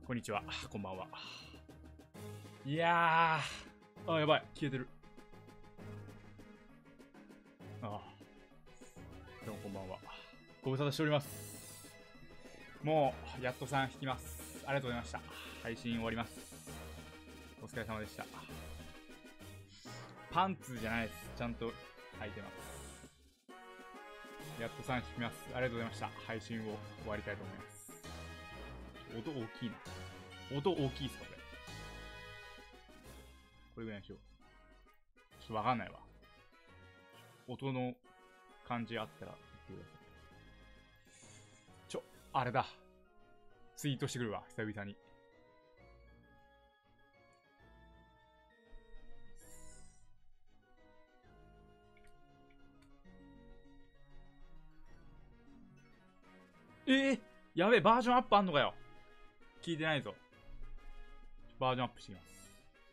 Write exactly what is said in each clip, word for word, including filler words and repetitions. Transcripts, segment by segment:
こんにちは、こんばんは。いやー、あ、やばい、消えてる。ああ、どうもこんばんは。ご無沙汰しております。もう、やっとさん引きます。ありがとうございました。配信終わります。お疲れ様でした。パンツじゃないです。ちゃんと履いてます。やっとさん引きます。ありがとうございました。配信を終わりたいと思います。音大きいな。音大きいっすかこれ。これぐらいにしよう。ちょっとわかんないわ。音の感じあったら言ってください。ちょ、あれだ。ツイートしてくるわ、久々に。えー、やべえ、バージョンアップあんのかよ。聞いてないぞ。バージョンアップしてきます。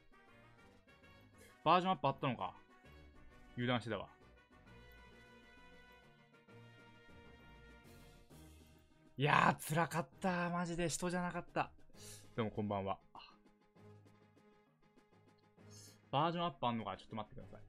バージョンアップあったのか。油断してたわ。いやー、辛かった。マジで人じゃなかった。どうもこんばんは。バージョンアップあんのかちょっと待ってください。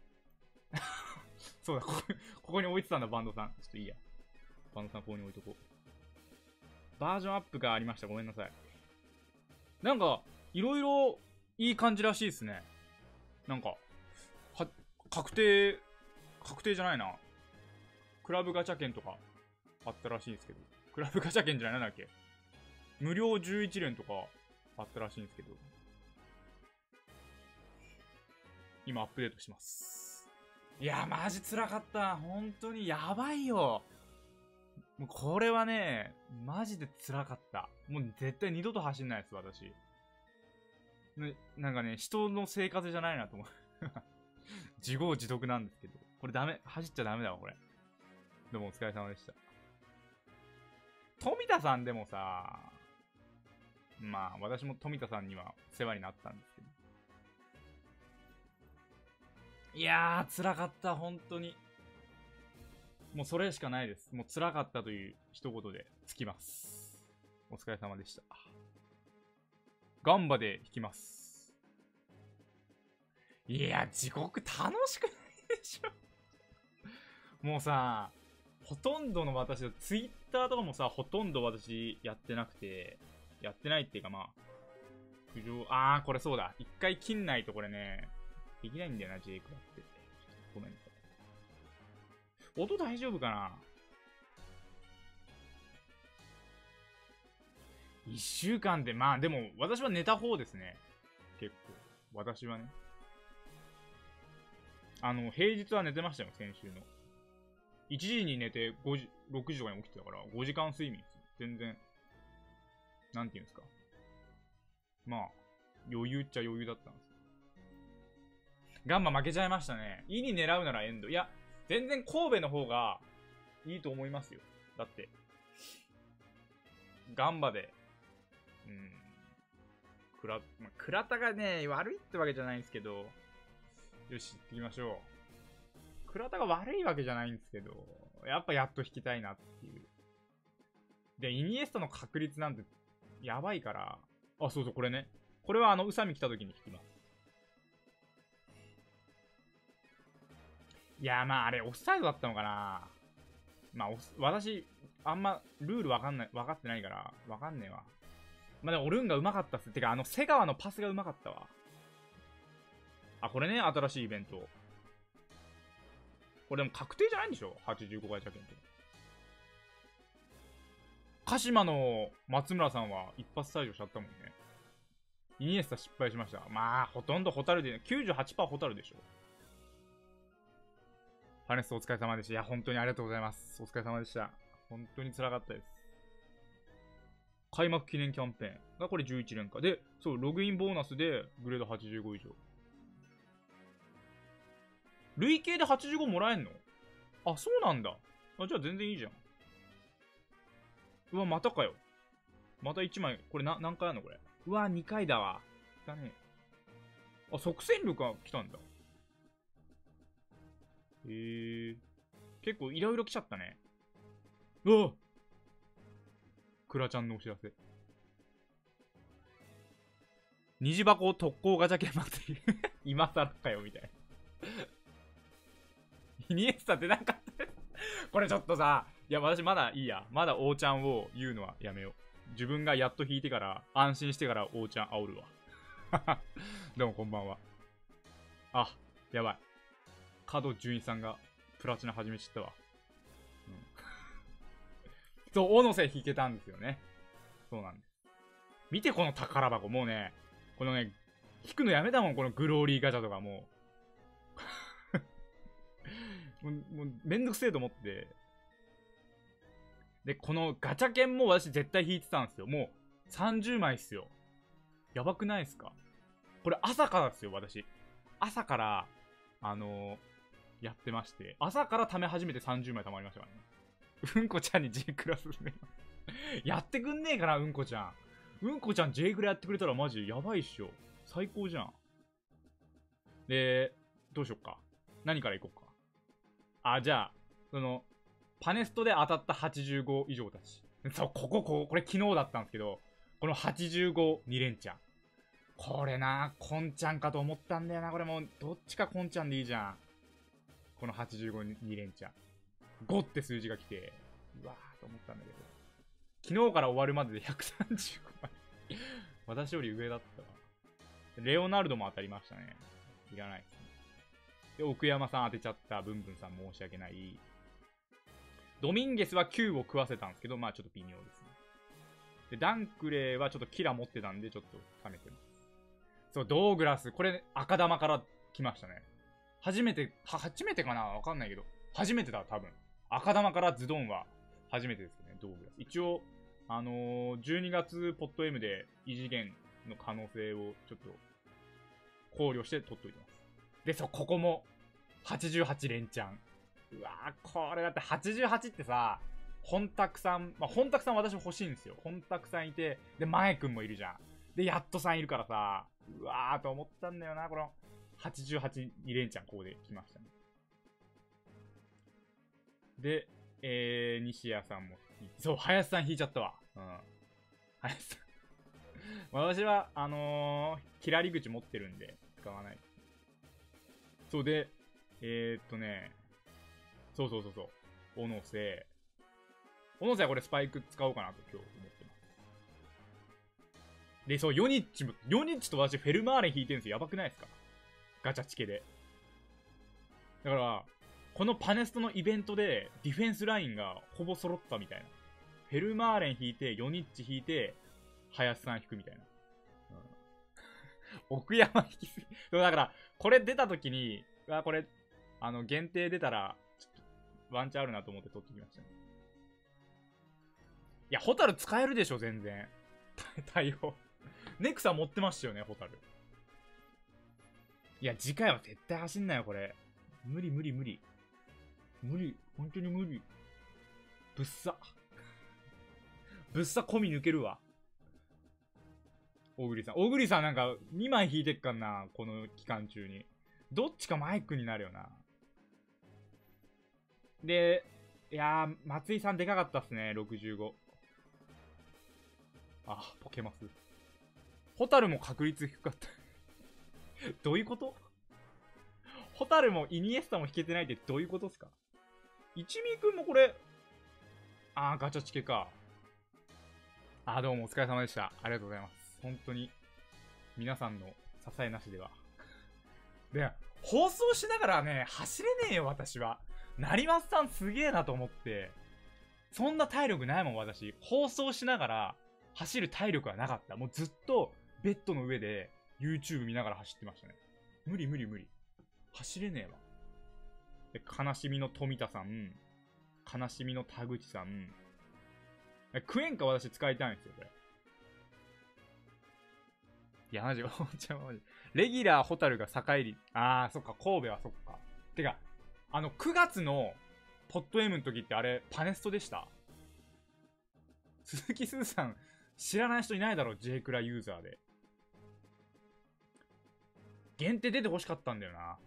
そうだ、ここ、ここに置いてたんだ、バンドさん。ちょっといいや。バンドさんここに置いとこう。バージョンアップがありました。ごめんなさい。なんか、いろいろいい感じらしいですね。なんか、は、確定、確定じゃないな。クラブガチャ券とかあったらしいんですけど。クラブガチャ券じゃないなんだっけ。無料じゅういち連とかあったらしいんですけど。今アップデートします。いや、マジ辛かった。本当にやばいよ。もうこれはね、マジで辛かった。もう絶対二度と走んないです、私。ね、なんかね、人の生活じゃないなと思う。自業自得なんですけど。これダメ。走っちゃダメだわ、これ。どうもお疲れ様でした。富田さんでもさ、まあ、私も富田さんには世話になったんですけど。いやー、辛かった、本当に。もうそれしかないです。もう辛かったという一言でつきます。お疲れ様でした。ガンバで引きます。いや、地獄楽しくないでしょ。もうさ、ほとんどの私、ツイッターとかもさ、ほとんど私やってなくて、やってないっていうかまあ、浮上、あー、これそうだ。一回切んないとこれね、できないんだよな、ジェイクだって。ごめんなさい。音大丈夫かな？一週間で、まあでも、私は寝た方ですね。結構。私はね。あの、平日は寝てましたよ、先週の。いちじに寝てごじ、ろくじとかに起きてたから、ごじかん睡眠ですよ。全然。なんていうんですか。まあ、余裕っちゃ余裕だったんですよ。ガンマ負けちゃいましたね。イに狙うならエンド。いや、全然神戸の方がいいと思いますよ。だって。ガンバで、うん。クラ、まあ、倉田がね、悪いってわけじゃないんですけど、よし、行ってきましょう。倉田が悪いわけじゃないんですけど、やっぱやっと引きたいなっていう。で、イニエスタの確率なんて、やばいから、あ、そうそう、これね。これはあの、宇佐美来た時に引きます。いやー、まあ、あれ、オフサイドだったのかな。まあ、私、あんま、ルールわかんない、わかってないから、わかんねえわ。まあ、でも、オルンが上手かったっす。てか、あの、瀬川のパスが上手かったわ。あ、これね、新しいイベント。これでも確定じゃないんでしょ ?はちじゅうご ガチャ券とか。鹿島の松村さんは一発退場しちゃったもんね。イニエスタ失敗しました。まあ、ほとんどホタルで、きゅうじゅうはちパーセントホタルでしょ。ファネスお疲れ様でした。いや、本当にありがとうございます。お疲れ様でした。本当に辛かったです。開幕記念キャンペーンがこれじゅういち連か。で、そう、ログインボーナスでグレードはちじゅうご以上。累計ではちじゅうごもらえんの？あ、そうなんだ。あ、じゃあ全然いいじゃん。うわ、またかよ。またいちまい。これな、何回あんのこれ。うわ、にかいだわ。だね。あ、即戦力が来たんだ。へえー。結構いろいろ来ちゃったね。うわクラちゃんのお知らせ。 虹箱特攻ガチャ券祭り今更かよみたいなイニエスタ出なかったこれちょっとさ、いや私まだいいや、まだ王ちゃんを言うのはやめよう。自分がやっと引いてから安心してから王ちゃん煽るわどうもこんばんは。あ、やばい、角純一さんがプラチナ始めちゃったわ、うん、そう、小野瀬引けたんですよね。そうなんです。見てこの宝箱、もうね、このね、引くのやめたもん、このグローリーガチャとかもう。もう、もうめんどくせえと思って。で、このガチャ券も私絶対引いてたんですよ。もうさんじゅうまいっすよ。やばくないっすか？これ朝からですよ、私。朝から、あのー、やってまして。朝から貯め始めてさんじゅうまい貯まりましたからね。うんこちゃんに J クラスねやってくんねえかな、うんこちゃん。うんこちゃん J クラやってくれたらマジやばいっしょ。最高じゃん。で、どうしよっか。何からいこうか。あ、じゃあ、その、パネストで当たったはちじゅうご以上たち。そう、ここ、ここ、これ昨日だったんですけど、このはちじゅうご、に連チャン。これな、コンちゃんかと思ったんだよな。これもう、どっちかコンちゃんでいいじゃん。このはちじゅうご、に連チャン。ごって数字が来て、うわーと思ったんだけど。昨日から終わるまででひゃくさんじゅうごまい。私より上だったわ。レオナルドも当たりましたね。いらないですね。で、奥山さん当てちゃった。ブンブンさん申し訳ない。ドミンゲスはきゅうを食わせたんですけど、まあちょっと微妙ですね。で、ダンクレーはちょっとキラ持ってたんで、ちょっと冷めてます。そう、ドーグラス。これ、赤玉から来ましたね。初めて、は、初めてかなわかんないけど。初めてだ、多分。赤玉からズドンは初めてですね、ドーグラス。一応、あのー、じゅうにがつポット M で異次元の可能性をちょっと考慮して取っといてます。で、そう、ここもはちじゅうはち連チャン。うわー、これだってはちじゅうはちってさ、本沢さん、まあ、本沢さん私欲しいんですよ。本沢さんいて、で、前くんもいるじゃん。で、やっとさんいるからさ、うわーと思ったんだよな、このはちじゅうはちに連チャン、ここで来ましたね。で、えー、西谷さんも、そう、林さん引いちゃったわ。うん。林さん。私は、あのー、キラリ口持ってるんで、使わない。そうで、えー、っとね、そうそうそうそう。小野瀬。小野瀬はこれスパイク使おうかなと今日思ってます。で、そう、ヨニッチも、ヨニッチと私フェルマーレン引いてるんですよ。やばくないですか？ガチャチケで。だから、このパネストのイベントでディフェンスラインがほぼ揃ったみたいな。フェルマーレン引いて、ヨニッチ引いて、林さん引くみたいな。うん、奥山引きすぎ。だから、これ出た時に、あ、これ、あの、限定出たら、ちょっと、ワンチャンあるなと思って取ってきましたね。いや、ホタル使えるでしょ、全然。対応。ネクサ持ってましたよね、ホタル。いや、次回は絶対走んないよ、これ。無理無理無理。無理。本当に無理。ぶっさ。ぶっさ込み抜けるわ。大栗さん。大栗さんなんかにまい引いてっかんな、この期間中に。どっちかマイクになるよな。で、いやー、松井さんでかかったっすね、ろくじゅうご。あ、ポケマス。ホタルも確率低かったどういうこと？ホタルもイニエスタも引けてないってどういうことっすか？一味くんもこれ、あー、ガチャチケか。あー、どうもお疲れ様でした。ありがとうございます。本当に、皆さんの支えなしでは。で、放送しながらね、走れねえよ、私は。成松さんすげえなと思って。そんな体力ないもん、私。放送しながら、走る体力はなかった。もうずっと、ベッドの上で、YouTube 見ながら走ってましたね。無理無理無理。走れねえわ。で、悲しみの富田さん。悲しみの田口さん。クエンカ私使いたいんですよ、これ。いや、マジ、おんちゃんマジ。レギュラーホタルが境に、あー、そっか、神戸はそっか。てか、あの、くがつの、ポット M の時ってあれ、パネストでした？鈴木すずさん、知らない人いないだろ、J クラユーザーで。限定出て欲しかったんだよな。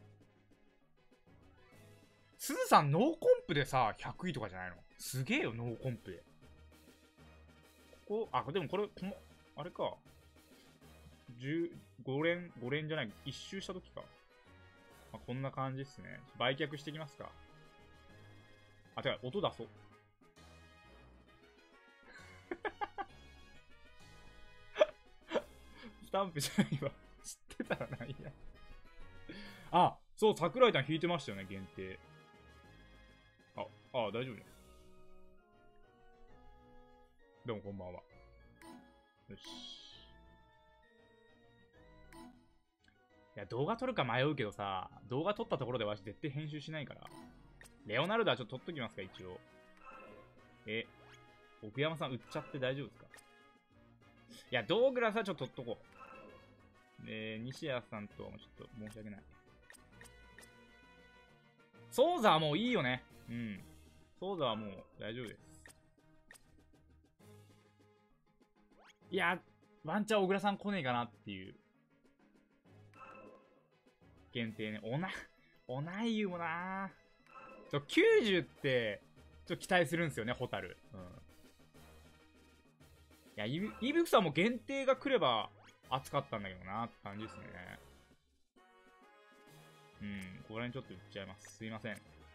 すずさん、ノーコンプでさ、ひゃくいとかじゃないの？すげえよ、ノーコンプで。ここ、あ、でもこれ、この、あれか。 じゅうご連、ご連じゃない、一周した時か。まあ、こんな感じっすね。売却していきますか。あ、てか、音出そう。スタンプじゃないわ。知ってたらないや。あ、そう、桜井さん引いてましたよね、限定。あ、あ、大丈夫じゃん。どうもこんばんは。よし。いや、動画撮るか迷うけどさ、動画撮ったところでわし絶対編集しないから。レオナルドはちょっと撮っときますか、一応。え、奥山さん売っちゃって大丈夫ですか？いや、ドーグラスはちょっと撮っとこう。で、西谷さんとはもうちょっと申し訳ない。ソーザはもういいよね。うん。ソーザはもう大丈夫です。いや、ワンチャン小倉さん来ねえかなっていう。限定ね。おな、おないゆもなちょ、きゅうじゅうって、ちょっと期待するんですよね、ホタル。うん。いや、イブ、イブクさんも限定が来れば熱かったんだけどなって感じですね。うん、ここら辺ちょっと売っちゃいます。すいません。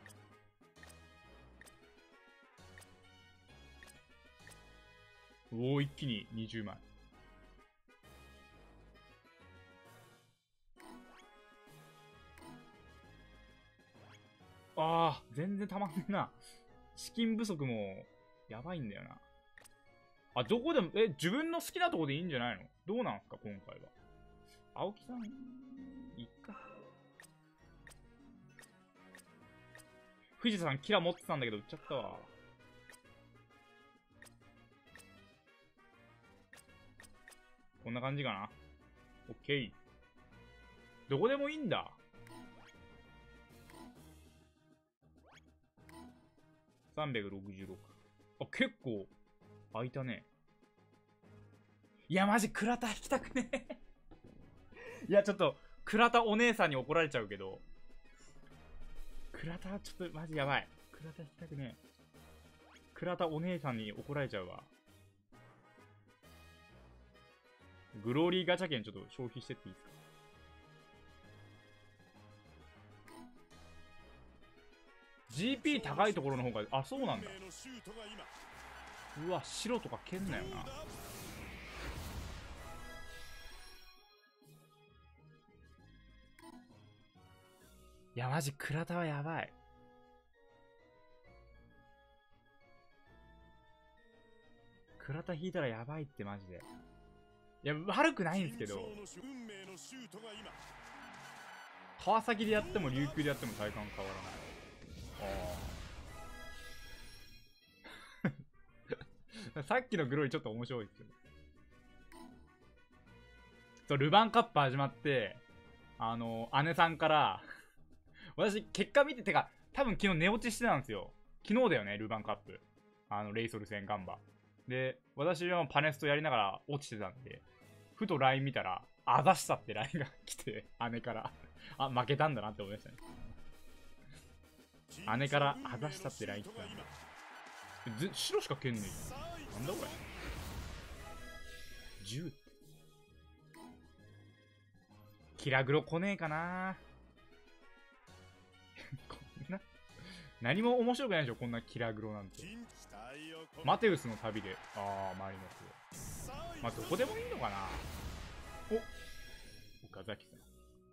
おお、一気ににじゅうまい。ああ、全然たまんねえな。資金不足も、やばいんだよな。あ、どこでも、え、自分の好きなとこでいいんじゃないの？どうなんすか、今回は。青木さん、いっか。藤田さん、キラ持ってたんだけど、売っちゃったわ。こんな感じかな。オッケー。どこでもいいんだ。さんびゃくろくじゅうろく。あ、結構、空いたね。いや、マジ、倉田引きたくねえ。いや、ちょっと、倉田お姉さんに怒られちゃうけど。倉田、ちょっと、マジやばい。倉田引きたくねえ。倉田お姉さんに怒られちゃうわ。グローリーガチャ券ちょっと消費してっていいですか？ジーピー 高いところの方が、あ、そうなんだ。うわ、白とか蹴んなよな。いや、マジ、倉田はやばい。倉田引いたらやばいって、マジで。いや、悪くないんですけど、川崎でやっても琉球でやっても体感変わらない。ああ。さっきのグローリーちょっと面白いですよ。そう、ルヴァンカップ始まって、あの、姉さんから、私、結果見て、てか、多分昨日寝落ちしてたんですよ。昨日だよね、ルヴァンカップ。あの、レイソル戦ガンバ。で、私はパネストやりながら落ちてたんで、ふと ライン 見たら、あざしたって ライン が来て、姉から。あ、負けたんだなって思いましたね。姉からあざしたって ライン 来たんで。白しか蹴んねえじゃん。なんだこれ。じゅうって。キラグロ来ねえかな。こんな、何も面白くないでしょ、こんなキラグロなんて。マテウスの旅で、あー、マリノス。まあ、どこでもいいのかな。お、岡崎さん。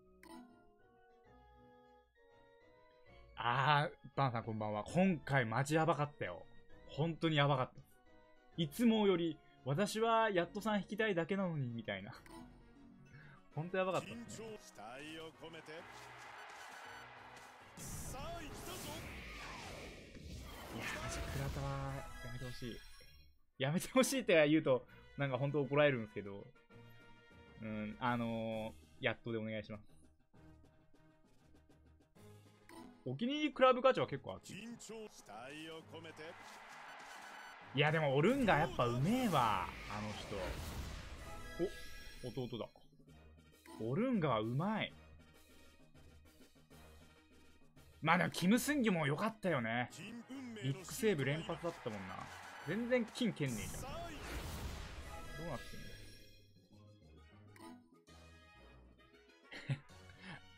あー、バンさんこんばんは。今回マジやばかったよ。本当にやばかった。いつもより、私はやっとさん引きたいだけなのに、みたいな。本当やばかったですね。いや、マジ倉田はやめてほしい。やめてほしいって言うと、なんか本当怒られるんですけど、うん、あのー、やっとでお願いします。お気に入りクラブガチャは結構熱い。いやでもオルンガやっぱうめえわ、あの人。お、弟だ。オルンガはうまい。まあでもキムスンギも良かったよね。ビッグセーブ連発だったもんな。全然金蹴んねえじゃん。どうなってんの？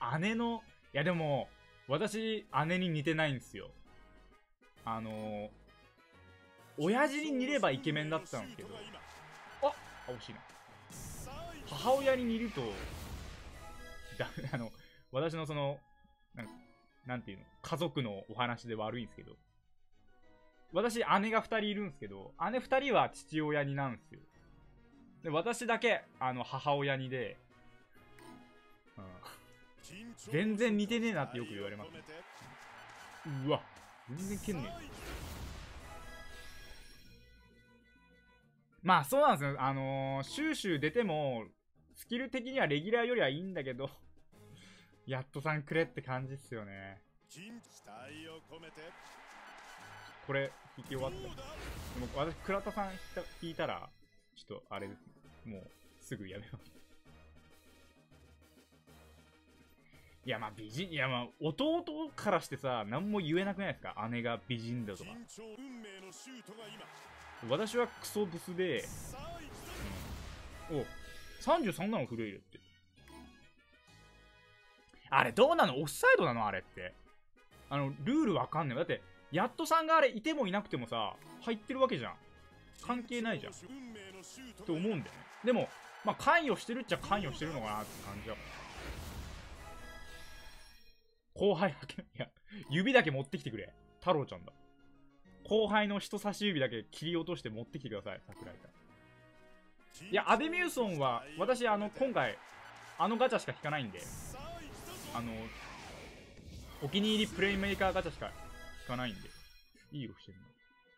姉の、いやでも、私、姉に似てないんですよ。あのー、親父に似ればイケメンだったんですけど、あ、あ、惜しいな。母親に似ると、だあの、私のその、なんなんていうの、家族のお話で悪いんですけど、私、姉がふたりいるんですけど、姉ふたりは父親になんですよ。で、私だけ、あの、母親にで、うん、全然似てねえなってよく言われます、ね。うわ、全然けんねえ。まあそうなんですよ。あのー、シューシュー出ても、スキル的にはレギュラーよりはいいんだけど、やっとさんくれって感じっすよね。これ、引き終わった。でも私、倉田さん引いたら、ちょっとあれですね。もう、すぐやめます。いや、まあ美人、いや、まあ弟からしてさ、何も言えなくないですか？姉が美人だとか。私はクソブスで、うん、お、さんじゅうさんなのフレイルって。あれどうなの？オフサイドなのあれって。あの、ルールわかんない。だって、やっとさんがあれいてもいなくてもさ、入ってるわけじゃん。関係ないじゃん。って思うんだよね。でも、まあ関与してるっちゃ関与してるのかなって感じだから。後輩だけ、いや、指だけ持ってきてくれ。太郎ちゃんだ。後輩の人差し指だけ切り落として持ってきてください、桜井さん。いや、アデミューソンは、私、あの、今回、あのガチャしか引かないんで、あの、お気に入りプレイメーカーガチャしか引かないんで、いい色してるな。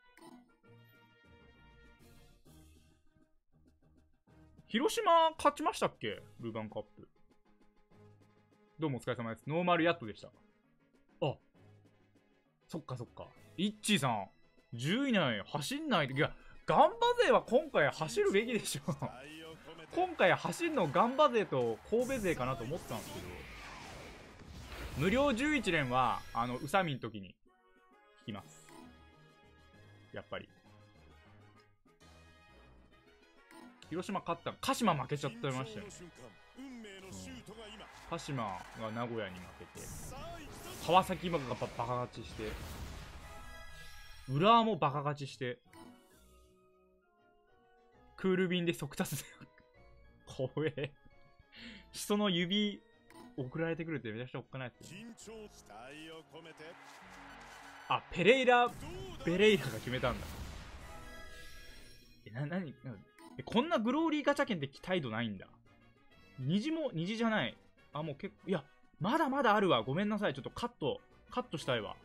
広島勝ちましたっけ？ルヴァンカップ。どうもお疲れ様です。ノーマルヤットでした。あ、そっかそっか。イッチーさん、じゅうい以内走んないで。いや、ガンバ勢は今回走るべきでしょ。今回走るのガンバ勢と神戸勢かなと思ったんですけど、無料じゅういち連は、あの、宇佐美の時に引きます。やっぱり。広島勝ったの。鹿島負けちゃってましたよね。うん、鹿島が名古屋に負けて、川崎がバカ勝ちして、浦和もバカ勝ちして、クール便で速達で怖え。人の指送られてくるってめちゃくちゃおっかないですよね。あ、ペレイラ、ベレイラが決めたんだ。え、な、なに、え、こんなグローリーガチャ券って期待度ないんだ。虹も、虹じゃない。あ、もう結構、いや、まだまだあるわ。ごめんなさい。ちょっとカット、カットしたいわ。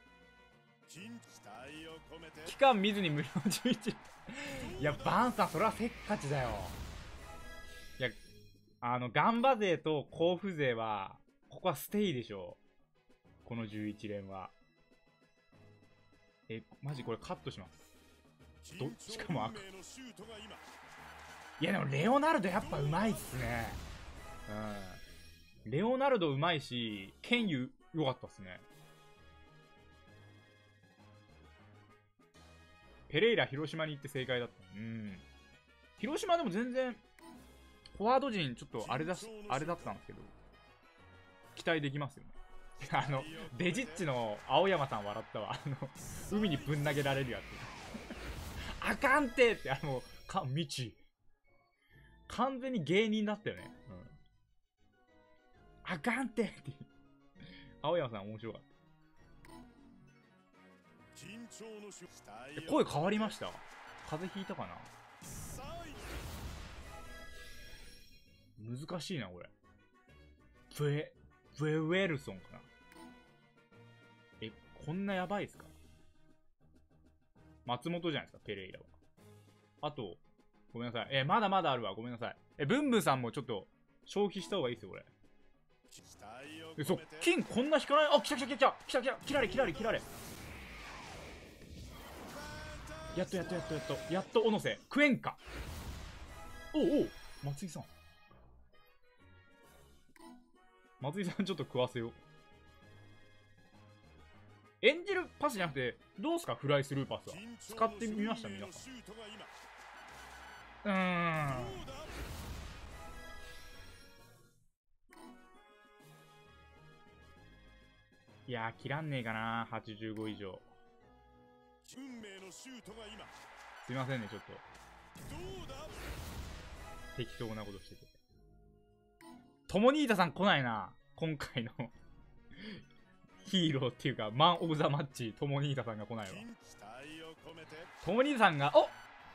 期間見ずに無料じゅういち。いや、バンさん、それはせっかちだよ。いや、あの、ガンバ勢と甲府勢は、ここはステイでしょ。このじゅういち連は。え、マジこれカットします。ど、しかも赤。いや、でもレオナルドやっぱうまいっすね。うん。レオナルドうまいし、ケンユ良かったっすね。ペレイラ広島に行って正解だった。うん。広島でも全然、フォワード陣ちょっとあれだし、あれだったんですけど、期待できますよね。あの、デジッチの青山さん笑ったわ。あの、海にぶん投げられるやつ。あかんてって、あの、か、みち。完全に芸人だったよね。うん。あかんてって。青山さん面白かった。声変わりました？風邪ひいたかな？難しいな、これ。ブエ、ブエウェルソンかな。え、こんなやばいっすか？松本じゃないですか、ペレイラは。あと、ごめんなさい。え、まだまだあるわ。ごめんなさい。え、ブンブンさんもちょっと消費した方がいいですよ、これ。え、そう、金こんな引かない。あ、来た来た来た来た来た来た、切られ切られ切られ。やっとやっとやっとやっと、やっと小野瀬、食えんか。おうおう、松井さん。松井さんちょっと食わせよう。演じるパスじゃなくて、どうすかフライスルーパスは。使ってみました皆さん。うーん。 いやー、切らんねえかな、はちじゅうご以上。 運命のシュートが今。 すいませんね、ちょっと。 どうだ。 適当なことしてて。トモニータさん来ないな、今回のヒーローっていうか、マン・オブ・ザ・マッチ、トモニータさんが来ないわ。トモニータさんが、おっ、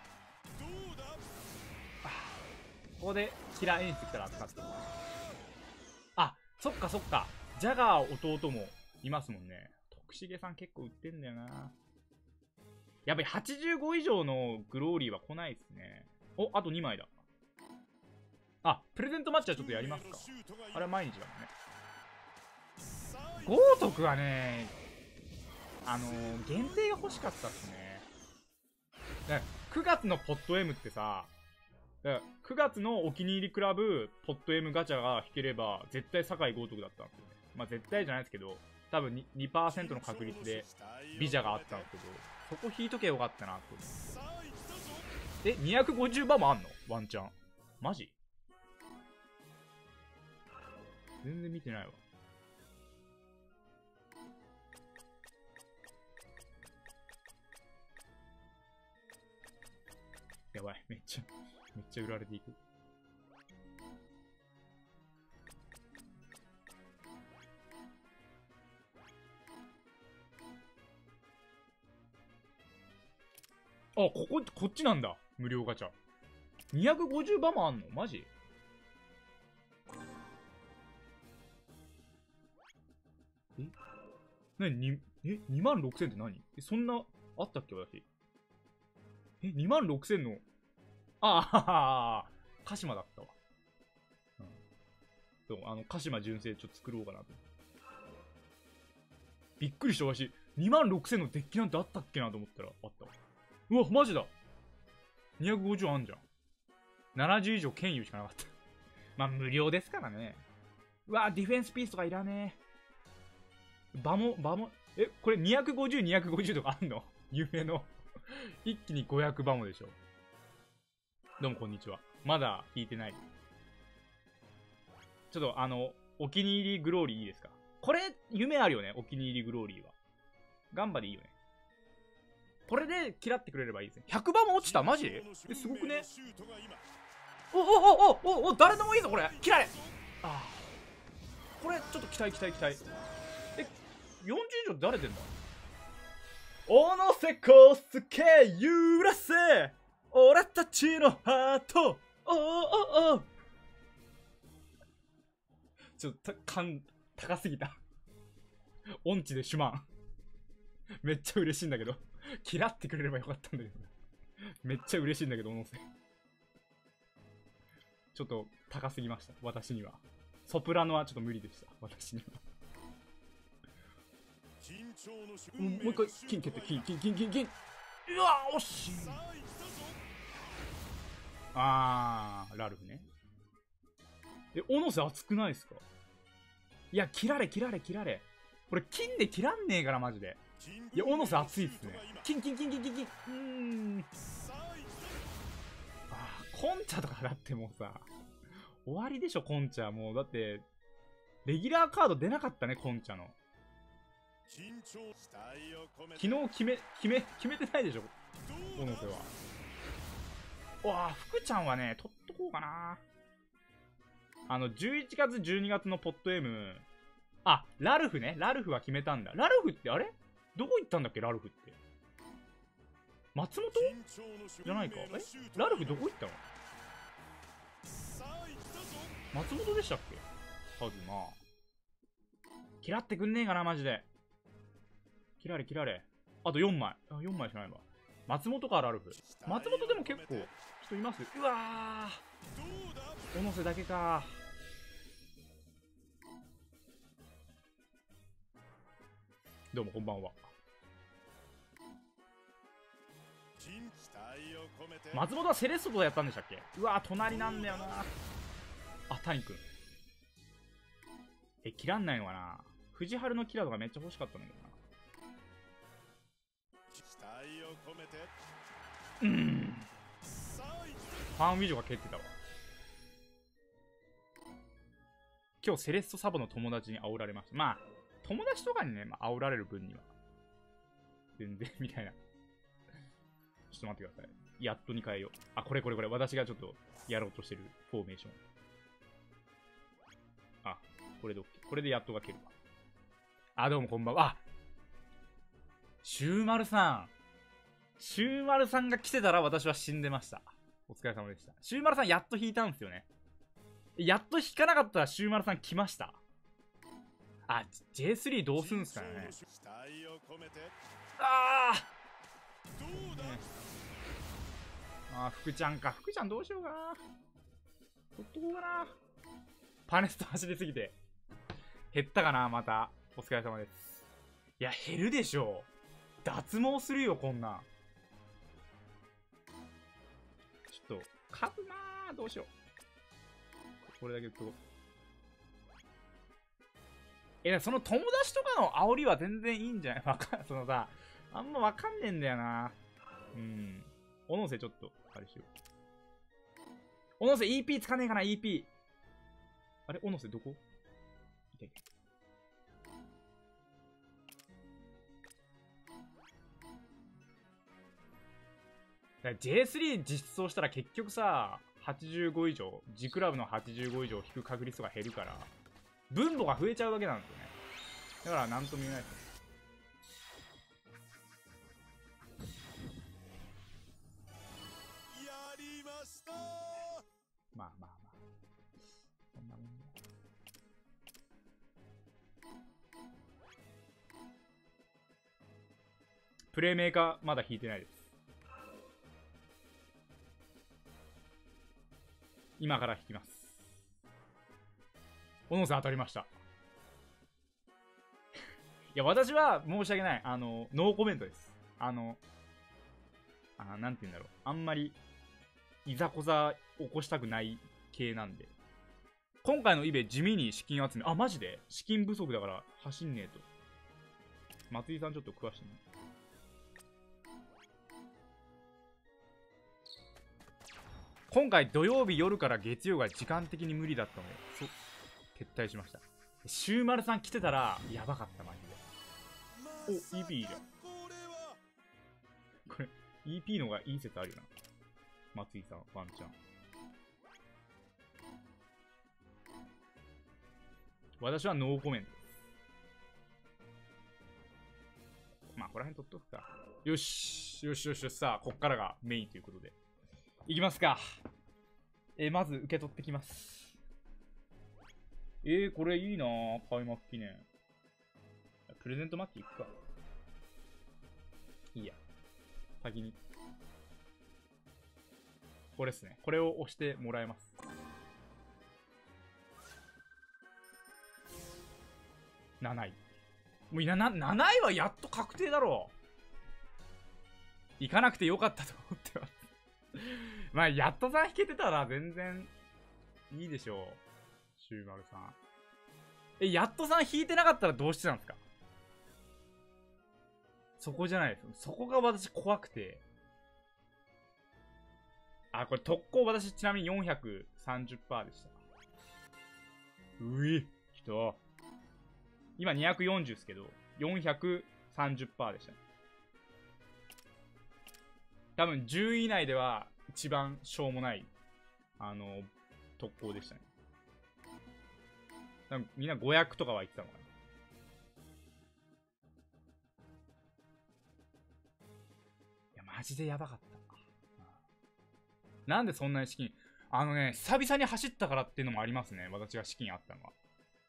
ここでキラー演出来たら扱ってる。あ、そっかそっか。ジャガー弟もいますもんね。徳重さん結構売ってんだよな。やっぱりはちじゅうご以上のグローリーは来ないっすね。お、あとにまいだ。あ、プレゼントマッチはちょっとやりますか。あれは毎日だもんね。豪徳はね、あのー、限定が欲しかったっすね。だくがつのポット M ってさ、だくがつのお気に入りクラブポット M ガチャが引ければ絶対酒井豪徳だったんですよね。まあ絶対じゃないですけど、多分 に, にパーセントの確率でビジャがあったんですけど、そこ引いとけよかったなと思って。え、にひゃくごじゅうバーもあんの？ワンチャン。マジ？全然見てないわ。やばい、めっちゃ、めっちゃ売られていく。あ、ここ、こっちなんだ。無料ガチャ。にひゃくごじゅうバーもあんの？マジ？え？なに、え ?にまんろくせんって何？え、そんな、あったっけ私。え ?にまんろくせんの、ああ、鹿島だったわ。うん。そう、あの、鹿島純正ちょっと作ろうかなと。びっくりしたわし。にまんろくせんのデッキなんてあったっけなと思ったら、あったわ。うわ、マジだ。にひゃくごじゅうあんじゃん。ななじゅう以上剣佑しかなかった。まあ、無料ですからね。うわ、ディフェンスピースとかいらねえ。バモ、バモ、え、これにひゃくごじゅう、にひゃくごじゅうとかあんの？夢の。一気にごひゃくバモでしょ。どうもこんにちは。まだ引いてない。ちょっとあの、お気に入りグローリーいいですか？これ、夢あるよね、お気に入りグローリーは。ガンバでいいよね。これで嫌ってくれればいいですね。ひゃくばんも落ちた？マジ？え、すごくね？おおおおおお、誰でもいいぞこれ。切られ。ああ、これちょっと期待期待期待。え、よんじゅう以上誰出んだ？小野瀬康介揺らせ俺たちのハート。おおおお、ちょっと感高すぎた。音痴でシュマン。めっちゃ嬉しいんだけど。嫌ってくれればよかったんだけど。めっちゃ嬉しいんだけど、音声。ちょっと高すぎました、私には。ソプラノはちょっと無理でした、私には。もう一回、金蹴って、金、金、金、金、金。うわー、惜しい。あー、ラルフね。え、小野瀬熱くないですか？いや、切られ、切られ、切られ。これ、金で切らんねえから、マジで。いや、小野瀬熱いっすね。金、金、金、金、金、金。うーん。あー、コンチャとかだってもうさ、終わりでしょ、コンチャ。もう、だって、レギュラーカード出なかったね、コンチャの。昨日決め、決め、決めてないでしょ、小野瀬は。うわぁ、福ちゃんはね、取っとこうかな。あの、じゅういちがつ、じゅうにがつのポット M。あ、ラルフね。ラルフは決めたんだ。ラルフってあれどこ行ったんだっけ、ラルフって。松本じゃないか。えラルフどこ行ったの？松本でしたっけはずな。嫌ってくんねえかな、マジで。切られ、切られ。あとよんまい。あ、よんまいしかないわ。松本か、ラルフ。松本でも結構人います。うわぁ。小野瀬だけか。どうもこんばんは。松本はセレッソとやったんでしたっけ？うわぁ、隣なんだよな。あ、谷君。え、切らんないのかな。藤原のキラーとかめっちゃ欲しかったんだけどな。うーん。ファンウィジョが蹴ってたわ。今日セレッソサボの友達に煽られました。まあ、 友達とかにね、まあ、煽られる分には。全然、みたいな。ちょっと待ってください。やっとに変えよう。あ、これこれこれ。私がちょっとやろうとしてるフォーメーション。あ、これで OK。これでやっとがけるわ。あ、どうもこんばんは。あ、シューマルさん。シューマルさんが来てたら私は死んでました。お疲れ様でした。シューマルさんやっと引いたんですよね。やっと引かなかったらシューマルさん来ました。あ、ジェイスリー どうすんすかね。あー、ね、あー、福ちゃんか。福ちゃんどうしようかな。取っとこうかな。パネスト走りすぎて。減ったかな、また。お疲れ様です。いや、減るでしょう。脱毛するよ、こんなん。ちょっと、数なー、どうしよう。これだけ言っとこう。え、その友達とかの煽りは全然いいんじゃない？わかん、そのさ、あんまわかんねえんだよな。うん。おのせちょっと、あれしよう。おのせ イーピー つかねえかな、イーピー。あれ、おのせどこ？いたいた。だから ジェイスリー 実装したら結局さ、はちじゅうご以上、G クラブのはちじゅうご以上引く確率が減るから、分母が増えちゃうわけなんですよね。だからなんとも言えないです。 やりました。 まあまあまあ。そんなもんね。プレイメーカーまだ引いてないです。今から引きます。小野さん当たりました。いや、私は申し訳ない。あの、ノーコメントです。あの、あ、なんて言うんだろう。あんまり、いざこざ起こしたくない系なんで。今回のイベ地味に資金集め。あ、マジで資金不足だから走んねえと。松井さんちょっと詳しいね。今回土曜日夜から月曜が時間的に無理だったので、そ、撤退しました。シューマルさん来てたら、やばかった、マジで。お、イーピー いいじゃん。これ、イーピー の方がいい説あるよな。松井さん、ワンチャン。私はノーコメントです。まあ、ここら辺取っとくか。よし、よしよしよし、さあ、こっからがメインということで。いきますか。えー、まず受け取ってきます。えー、これいいなぁ。開幕記念。プレゼントマッチいくか。いいや。先に。これですね。これを押してもらえます。なない。もうなななないはやっと確定だろう。行かなくてよかったと思ってます。まあ、やっとさん引けてたら全然いいでしょう。シューマルさん。え、やっとさん引いてなかったらどうしてたんですか？そこじゃないです。そこが私怖くて。あ、これ特攻私ちなみに よんひゃくさんじゅっパーセント でした。うい、きた。今にひゃくよんじゅうですけど、よんひゃくさんじゅっパーセント でした、ね。多分じゅうい以内では一番しょうもない、あの、特攻でしたね。多分みんなごひゃくとかは言ってたのかな。いや、マジでやばかった。なんでそんなに資金、あのね、久々に走ったからっていうのもありますね。私が資金あったのは。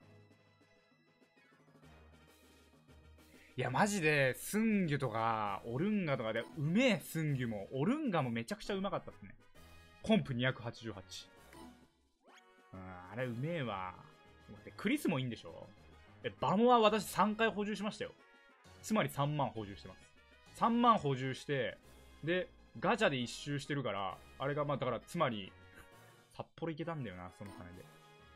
いや、マジで、スンギュとか、オルンガとかで、うめえ、スンギュも。オルンガもめちゃくちゃうまかったっすね。コンプにひゃくはちじゅうはち。うん、あれうめえわ。待って、クリスもいいんでしょ？え、バモは私さんかい補充しましたよ。つまりさんまん補充してます。さんまん補充して、で、ガチャで一周してるから、あれがまあ、だから、つまり、札幌行けたんだよな、その金で。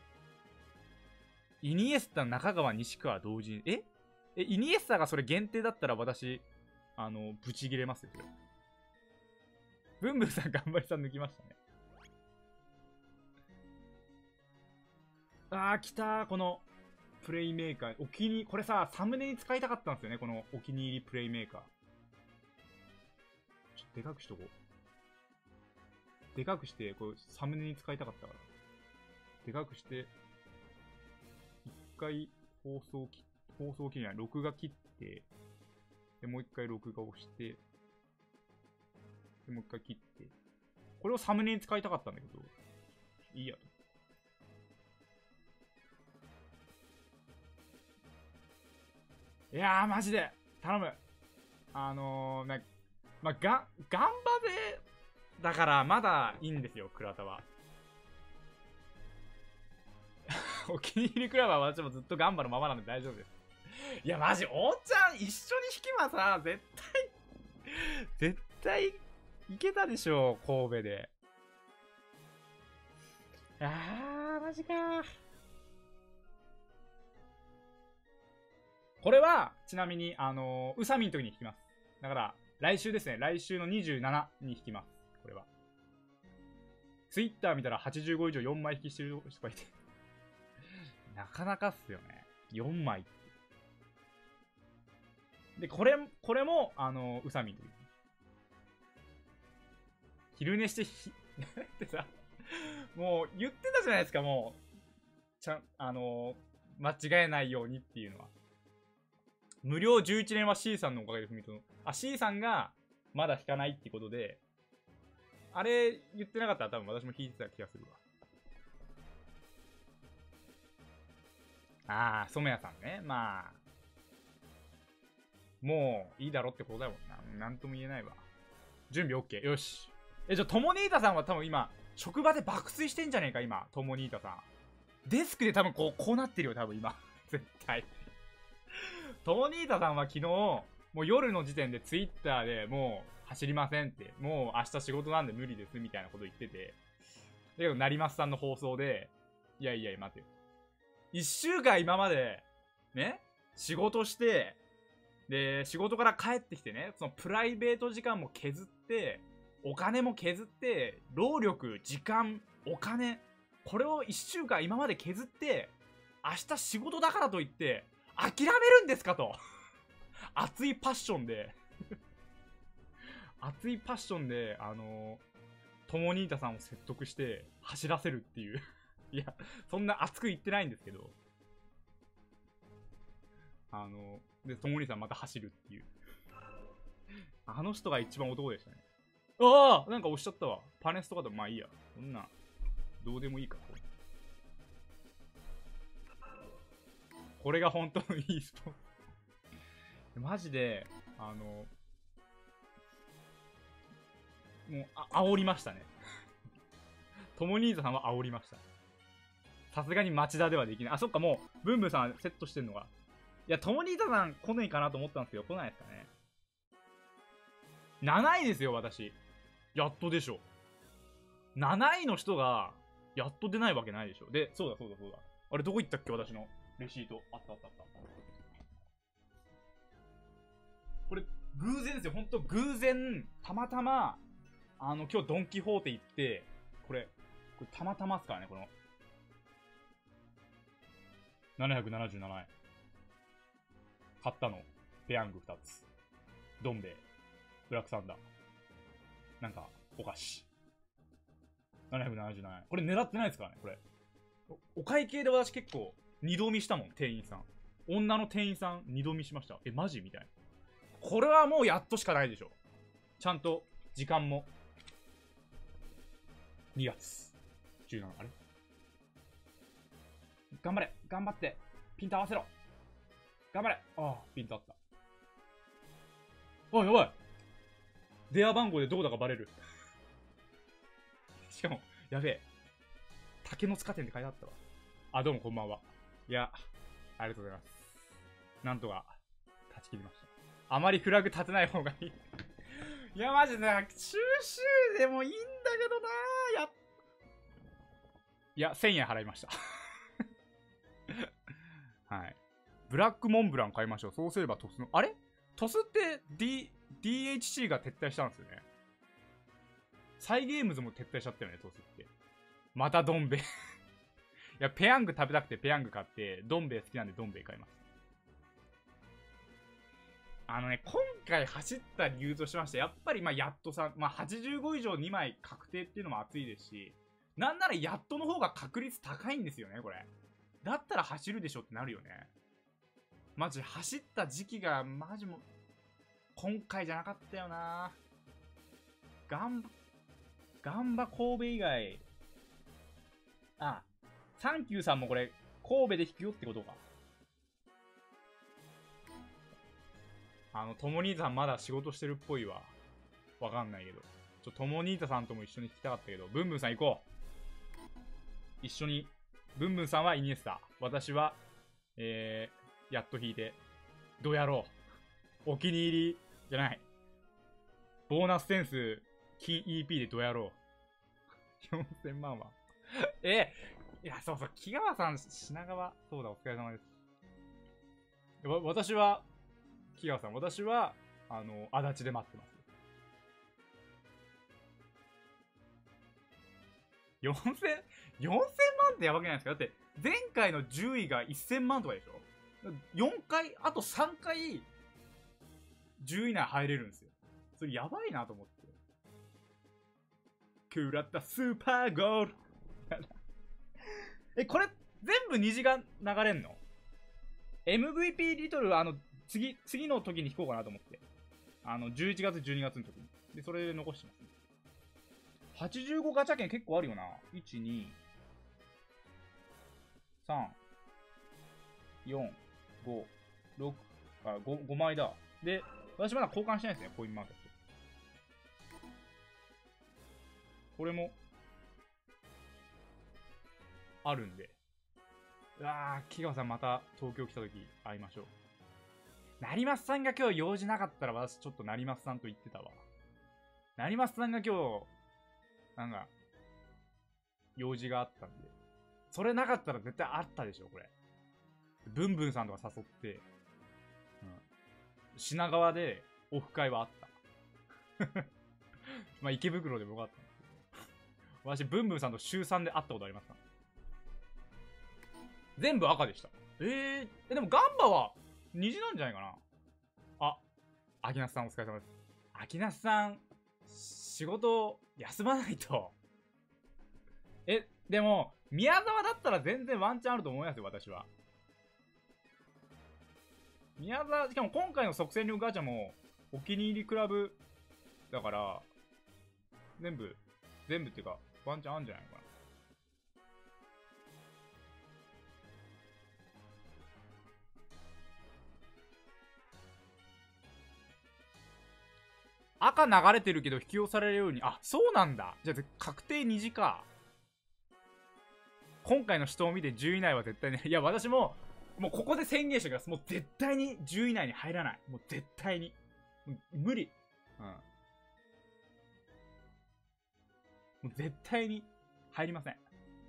イニエスタ、中川、西川同時に、ええ、イニエスタがそれ限定だったら私、あの、ブチ切れますよ、それ。ブンブンさん、頑張りさん抜きましたね。あー、来たー、この、 プレイメーカー。お気に入り、これさ、サムネに使いたかったんですよね。このお気に入りプレイメーカー。ちょっとでかくしとこう。でかくして、こう、サムネに使いたかったから。でかくして、一回放送切、放送切りない、録画切って、で、もう一回録画をして、で、もう一回切って、これをサムネに使いたかったんだけど、いいやと。いやー、マジで、頼む。あのー、な、まあ、が、ガンバで、だからまだいいんですよ、倉田は。お気に入りクラブは私もずっとガンバのままなんで大丈夫です。いや、マジ、おーちゃん一緒に引けばさ、絶対、絶対、いけたでしょ、神戸で。あー、マジかー。これは、ちなみに、あのー、宇佐美の時に引きます。だから、来週ですね。来週のにじゅうしちに引きます。これは。ツイッター見たらはちじゅうご以上よんまい引きしてる人がいて。なかなかっすよね。よんまいって。で、これ、これも、あのー、宇佐美の時。昼寝してひ、ってさ、もう言ってたじゃないですか、もう。ちゃん、あのー、間違えないようにっていうのは。無料じゅういちねんは C さんのおかげで踏みとの。あ、C さんがまだ引かないってことで、あれ言ってなかったら多分私も引いてた気がするわ。あー、染谷さんね。まあ、もういいだろってことだもんな。なんとも言えないわ。準備 OK。よし。え、じゃあ、ともにーたさんは多分今、職場で爆睡してんじゃねえか、今。ともにーたさん。デスクで多分こう、こうなってるよ、多分今。絶対。ともにーたさんは昨日、もう夜の時点でツイッターでもう走りませんって、もう明日仕事なんで無理ですみたいなこと言ってて。だけど、成増さんの放送で、いやいや、待てよ。一週間今まで、ね、仕事して、で、仕事から帰ってきてね、そのプライベート時間も削って、お金も削って、労力、時間、お金、これを一週間今まで削って、明日仕事だからといって、諦めるんですかと。熱いパッションで熱いパッションで、あのー、ともにーたさんを説得して走らせるっていういや、そんな熱く言ってないんですけど、あのー、で、ともにーさんまた走るっていうあの人が一番男でしたね。ああ、なんか押しちゃったわ。パネスとかでもまあいいや。そんな、どうでもいいか。これが本当の e スポーツ。マジで、あの、もう、あ、煽りましたね。ともにーさんは煽りました。さすがに町田ではできない。あ、そっか、もう、ブンブンさんセットしてんのが。いや、ともにーさん来ないかなと思ったんですけど、来ないですかね。なないですよ、私。やっとでしょ。なないの人が、やっと出ないわけないでしょ。で、そうだそうだそうだ。あれ、どこ行ったっけ、私のレシート。あったあったあった。これ、偶然ですよ。ほんと、偶然、たまたま、あの、今日ドンキホーテ行って、これ、これたまたまっすからね、この。ななひゃくななじゅうななえん。買ったの。ペヤングふたつ。どん兵衛。ブラックサンダー。なんか、お菓子。ななひゃくななじゅうななえん。これ狙ってないですからね、これ。お, お会計で私結構、二度見したもん、店員さん。女の店員さん、二度見しました。え、マジみたいな。これはもうやっとしかないでしょ。ちゃんと、時間も。にがつじゅうしち、あれ頑張れ頑張ってピント合わせろ頑張れああ、ピントあった。あ、やばい電話番号でどこだかバレる。しかも、やべえ。竹の塚店って書いてあったわ。あ、どうもこんばんは。いや、ありがとうございます。なんとか、断ち切りました。あまりフラグ立てない方がいい。いや、マジで、収集でもいいんだけどなぁ。や、いや、せんえん払いました。はい。ブラックモンブラン買いましょう。そうすればトスの、あれトスって D、ディーエイチシー が撤退したんですよね。サイゲームズも撤退しちゃったよね、トスって。またドンベ。 や、ペヤング食べたくてペヤング買って、どん兵衛好きなんでどん兵衛買います。あのね、今回走った理由としまして、やっぱりまあやっとさん、まあはちじゅうご以上にまい確定っていうのも熱いですし、なんならやっとの方が確率高いんですよね、これ。だったら走るでしょってなるよね。マジ走った時期がマジも、今回じゃなかったよな。ガンバ、ガンバ神戸以外、あ、サンキューさんもこれ、神戸で引くよってことか。あの、とも兄さんまだ仕事してるっぽいわ。わかんないけど。ちょ、とも兄さんとも一緒に聞きたかったけど、ブンブンさん行こう。一緒に、ブンブンさんはイニエスタ。私は、えー、やっと引いて、どうやろう。お気に入り、じゃない。ボーナス点数、金 イーピー でどうやろう。よんせんまんは。え、いや、そうそう、木川さん、品川、そうだ、お疲れ様です。わ、私は、木川さん、私は、あの、足立で待ってます。よんせん、よんせんまんってやばくないですか？だって、前回のじゅういがせんまんとかでしょ？ よん 回、あとさんかい、じゅうい以内入れるんですよ。それやばいなと思って。食らったスーパーゴール。え、これ、全部虹が流れんの？ エムブイピー リトル、あの、次、次の時に引こうかなと思って。あの、じゅういちがつ、じゅうにがつの時に。で、それで残してます、ね。はちじゅうごガチャ券結構あるよな。いち、に、さん、よん、ご、ろく、あ、ご、ごまいだ。で、私まだ交換してないですね、コインマーケット。これも、あるんで。うわー、木川さんまた東京来た時会いましょう。成増さんが今日用事なかったら私ちょっと成増さんと言ってたわ。成増さんが今日、なんか、用事があったんで。それなかったら絶対あったでしょ、これ。ブンブンさんとか誘って、うん。品川でオフ会はあった。まあ池袋でもよかったんですけど。私、ブンブンさんと週さんで会ったことありますか？全部赤でした。えー、え、でもガンバは虹なんじゃないかな。あ、秋夏さんお疲れ様です。秋夏さん、仕事休まないと。え、でも、宮沢だったら全然ワンチャンあると思いますよ、私は。宮沢、しかも今回の即戦力ガチャも、お気に入りクラブだから、全部、全部っていうか、ワンチャンあるんじゃないのかな。赤流れてるけど引き寄せられるように、あ、そうなんだ。じゃあ、確定虹か。今回の人を見てじゅうい以内は絶対に、いや、私も、もうここで宣言してください。もう絶対にじゅうい以内に入らない。もう絶対に。無理。うん。もう絶対に入りません。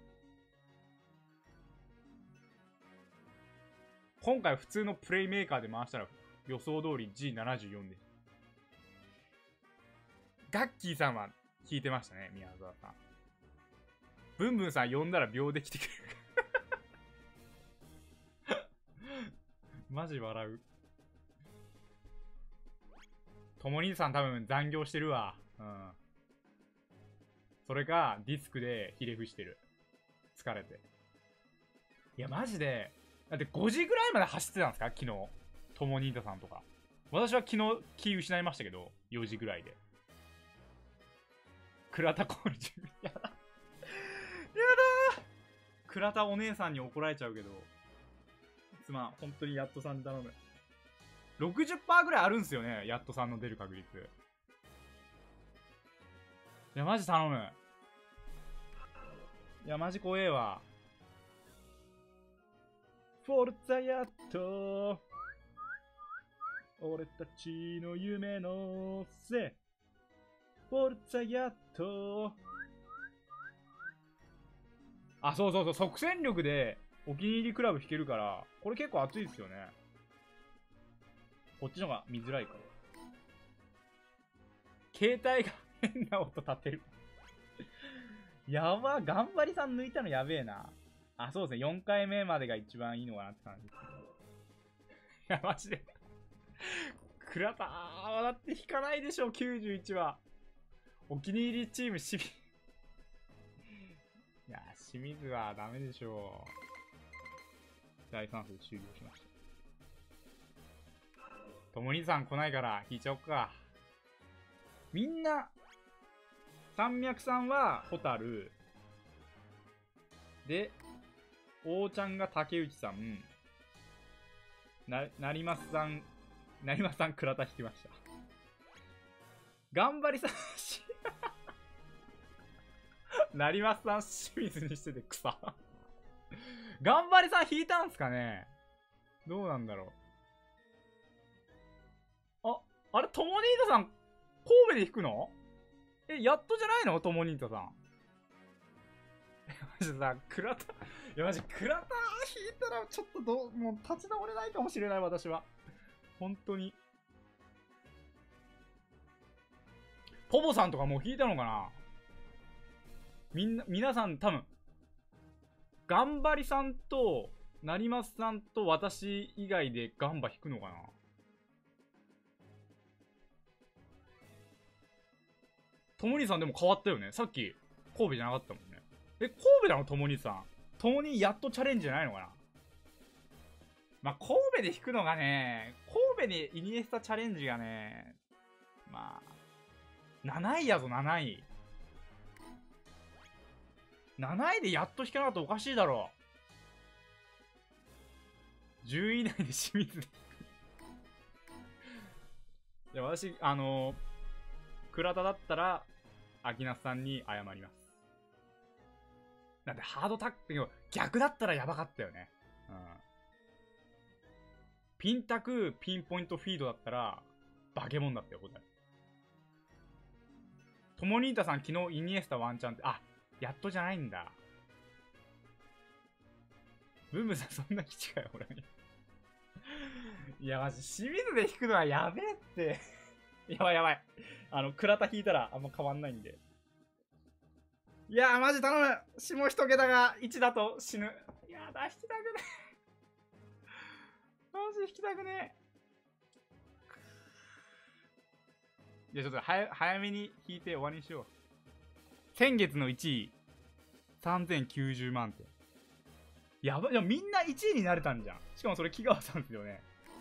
今回普通のプレイメーカーで回したら予想通り ジーななじゅうよん です。ガッキーさんは聞いてましたね、宮沢さん。ブンブンさん呼んだら秒で来てくれる。マジ笑う。ともにさん多分残業してるわ。うん。それか、ディスクでひれ伏してる。疲れて。いや、マジで、だってごじぐらいまで走ってたんですか昨日。ともにさんとか。私は昨日気失いましたけど、よじぐらいで。倉田コール準備。やだ。やだー。倉田お姉さんに怒られちゃうけど。すまん、本当にやっとさんに頼む。ろくじゅっパーセント ぐらいあるんすよね、やっとさんの出る確率。いや、マジ頼む。いや、マジ怖えわ。フォルツァやっと俺たちの夢のせフォルツァやっとあ、そうそうそう、即戦力でお気に入りクラブ弾けるから、これ結構熱いですよね。こっちの方が見づらいから。携帯が変な音立てる。やば、頑張りさん抜いたのやべえな。 あ、そうですね。よんかいめまでが一番いいのかなって感じですけど。いや、マジで。倉田はだって引かないでしょ、きゅうじゅういちは。お気に入りチーム、しみ。いや、清水はダメでしょう。だいさん戦終了しました。ともにさん来ないから引いちゃおっか。みんな、山脈さんはホタル。で、王ちゃんが竹内さん。な、成増さん、成増さん倉田引きました。頑張りさん、成増さん清水にしてて草。頑張りさん引いたんすかね。どうなんだろう。あ、あれ、ともにーたさん、神戸で引くの？え、やっとじゃないの？ともにーたさん。マジでさ、倉田、いやマジ、倉田引いたらちょっとどう、もう立ち直れないかもしれない、私は。本当に。ポポさんとかもう引いたのかな？みんな、皆さん多分、頑張りさんと、成増さんと私以外でガンバ引くのかな？ともにさんでも変わったよね。さっき、神戸じゃなかったもんね。え、神戸なの？ともにさん。ともにやっとチャレンジじゃないのかな？まあ、神戸で引くのがね、神戸でイニエスタチャレンジがね、まあ、なないやぞ、なない。なないでやっと引かなかったらおかしいだろう。じゅうい以内で清水で。いや、私、あのー、倉田だったら、秋夏さんに謝ります。だってハードタックル、逆だったらやばかったよね。うん。ピンタク、ピンポイントフィードだったら、バケモンだったよ、答え。ともにーたさん、昨日イニエスタワンチャンって、あ、やっとじゃないんだ。ブンブンさん、そんな基地かよ、俺に。いや、マジ、清水で引くのはやべえって。やばいやばい。あの、倉田引いたらあんま変わんないんで。いやー、マジ頼む。下一桁がいちだと死ぬ。いやだ、引きたくねえ。マジ引きたくねえ。じゃあちょっと早早めに引いて終わりにしよう。先月のいちい、さんぜんきゅうじゅうまんてん。やばい、みんないちいになれたんじゃん。しかもそれ木川さんですよね。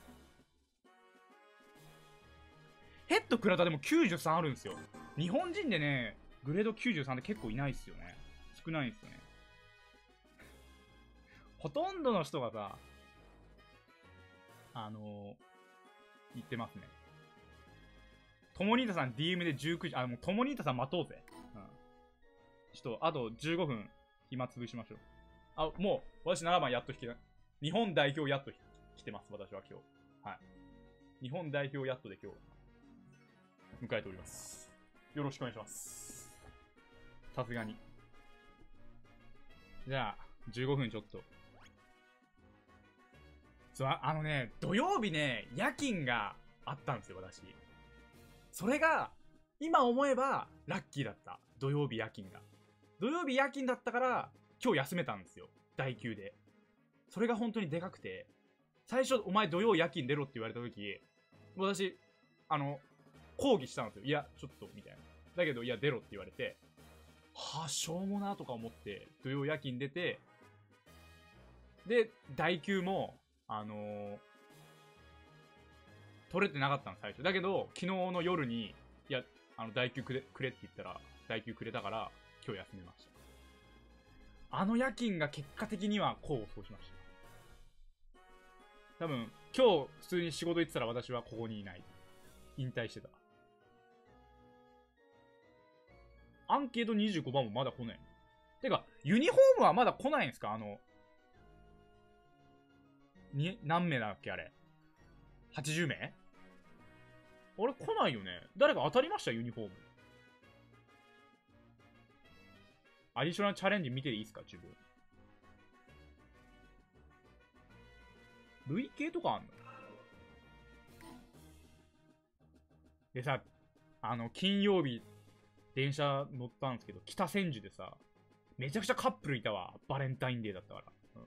ヘッド倉田でもきゅうじゅうさんあるんですよ。日本人でね、グレードきゅうじゅうさんって結構いないっすよね。少ないんですよね。ほとんどの人がさ、あのー、言ってますね。ともにーたさん ディーエム でじゅうくじ、あ、もうともにーたさん待とうぜ。うん。ちょっと、あとじゅうごふん、暇つぶしましょう。あ、もう、私ななばんやっと引けない。日本代表やっと来てます、私は今日。はい。日本代表やっとで今日、迎えております。よろしくお願いします。さすがに。じゃあ、じゅうごふんちょっと。そう、あのね、土曜日ね、夜勤があったんですよ、私。それが、今思えば、ラッキーだった。土曜日夜勤が。土曜日夜勤だったから、今日休めたんですよ。代休で。それが本当にでかくて、最初、お前土曜夜勤出ろって言われた時、私、あの、抗議したんですよ。いや、ちょっと、みたいな。だけど、いや、出ろって言われて、はぁ、しょうもなとか思って、土曜夜勤出て、で、代休も、あのー、取れてなかったの、最初。だけど、昨日の夜に、いや、あの、代休くれ、くれって言ったら、代休くれたから、今日休めました。あの夜勤が結果的には功を奏しました。多分、今日普通に仕事行ってたら私はここにいない。引退してた。アンケートにじゅうごばんもまだ来ない。てか、ユニフォームはまだ来ないんですか？あの、に、何名だっけあれ。はちじゅうめい？あれ来ないよね。誰か当たりました？ユニフォーム。アディショナルチャレンジ見ていいですか自分。累計とかあんの？でさ、あの、金曜日、電車乗ったんですけど、北千住でさ、 めちゃくちゃカップルいたわ。バレンタインデーだったから。うん、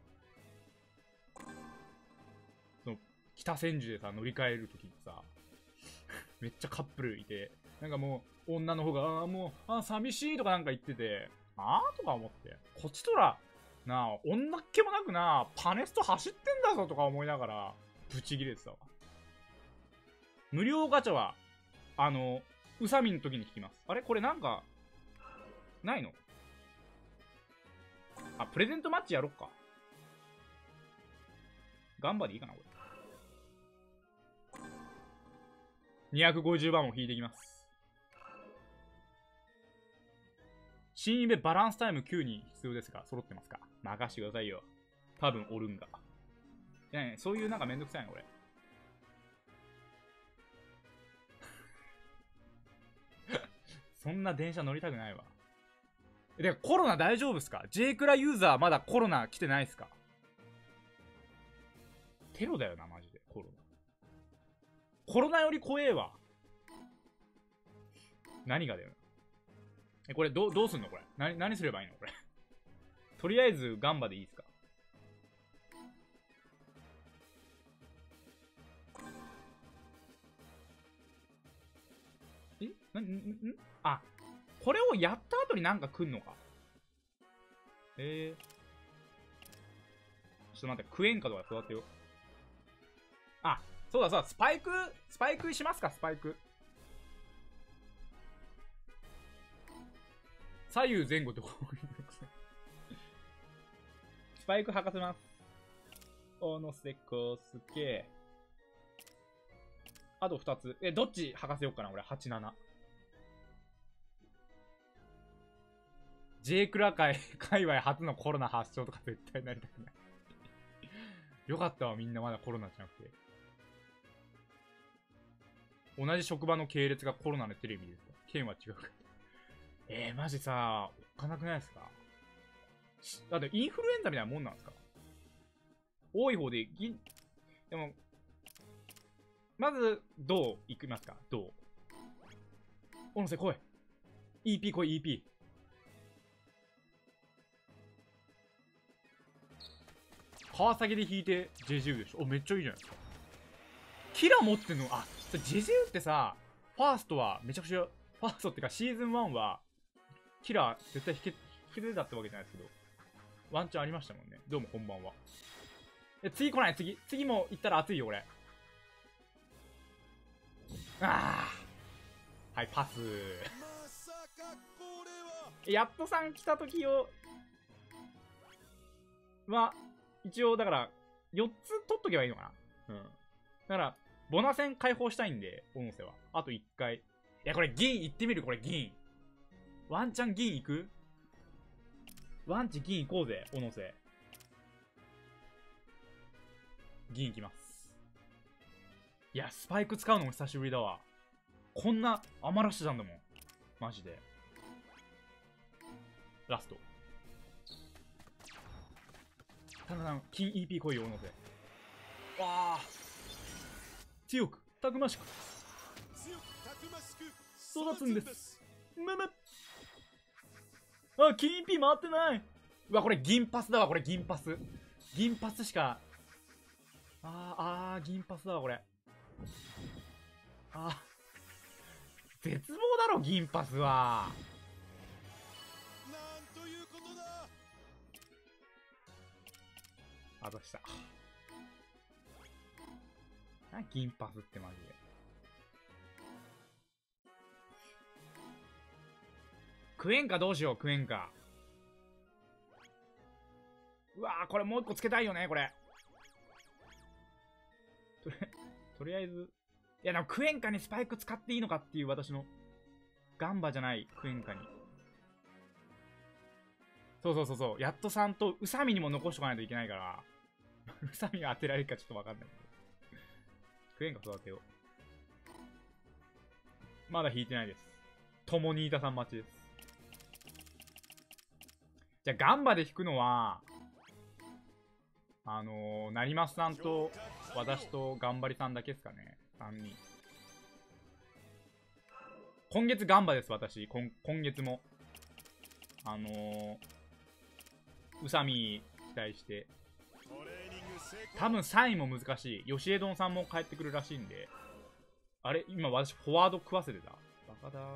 その、北千住でさ、乗り換えるときにさ、めっちゃカップルいて、なんかもう、女の方が、ああ、もう、ああ、寂しいとかなんか言ってて、ああとか思って、こっちとら、なあ、女っ気もなくな、パネスト走ってんだぞとか思いながら、ブチギレてたわ。無料ガチャは、あの、うさみの時に聞きます。あれこれなんか、ないの？あ、プレゼントマッチやろっか。ガンバでいいかなこれ。にひゃくごじゅうばんを引いていきます。新イベバランスタイムきゅうに必要ですが、揃ってますか？任してくださいよ。多分おるんが。いやいや、そういうなんかめんどくさいな、これ。そんな電車乗りたくないわ。で、コロナ大丈夫っすか？ J クラユーザーまだコロナ来てないっすか？テロだよな、マジで。コロナ。コロナより怖えわ。何がだよ。え、これど、どうすんのこれ。な、何すればいいのこれ。とりあえず、ガンバでいいっすか？えな、ん、ん、んあ、これをやった後になんか来んのか。えー。ちょっと待って、食えんかとか育てよう。あ、そうだそうだ、スパイク、スパイクしますか、スパイク。左右前後ってこういうスパイク履かせます。おのせこすけ。あとふたつ。え、どっち履かせようかな、俺。はち、なな。J クラ界、界隈初のコロナ発症とか絶対なりたくない。よかったわ、みんなまだコロナじゃなくて。同じ職場の系列がコロナでテレビですか？県は違うか。えー、マジさ、おっかなくないですか？だってインフルエンザみたいなもんなんですか？多い方で、ぎでも、まず、どういきますか？どうおのせ来い。イーピー 来い、イーピー。川崎で引いて ジェジュー でしょ。お、めっちゃいいじゃないですか。キラ持ってんの？あ、ジェジューってさ、ファーストはめちゃくちゃ、ファーストってかシーズンワンは、キラー絶対引け、引けてたってわけじゃないですけど、ワンチャンありましたもんね。どうもこんばんは。え、次来ない、次。次も行ったら熱いよ、俺。あー。はい、パス。 まさかこれはやっとさん来た時を、は、一応だから、よっつ取っとけばいいのかな。うん。だから、ボナ戦解放したいんで、オノセは。あといっかい。いや、これ銀行ってみる、これ銀。ワンチャン銀行く？ワンチ銀行こうぜ、オノセ。銀行きます。いや、スパイク使うのも久しぶりだわ。こんな余らしてたんだもん。マジで。ラスト。タナさん、金 イーピー 来いよ、オノセ。わあ。強く、たくましく。 強くたくましく育つんです。むむ。あ、金 イーピー 回ってない。うわ、これ銀パスだわ、これ銀パス。銀パスしか。あー、あー、銀パスだわ、これ。あー。絶望だろ、銀パスは。 なんということだ。 あとした。な、銀パスってマジで。食えんかどうしよう、食えんか。うわー、これもう一個つけたいよね、これ。とり、とりあえず。いや、でもクエンカにスパイク使っていいのかっていう私の。ガンバじゃないクエンカに。そうそうそうそう。やっとさんとウサミにも残しとかないといけないから。ウサミが当てられるかちょっとわかんない。クエンカ育てよう。まだ引いてないです。ともにいたさん待ちです。じゃあガンバで引くのは、あのー、成増さんと私と頑張りさんだけですかね。さんにん。今月ガンバです、私。今、今月も。 あのー、宇佐美期待して。多分さんいも難しい。吉江丼さんも帰ってくるらしいんで。あれ今私フォワード食わせてた。バカだ。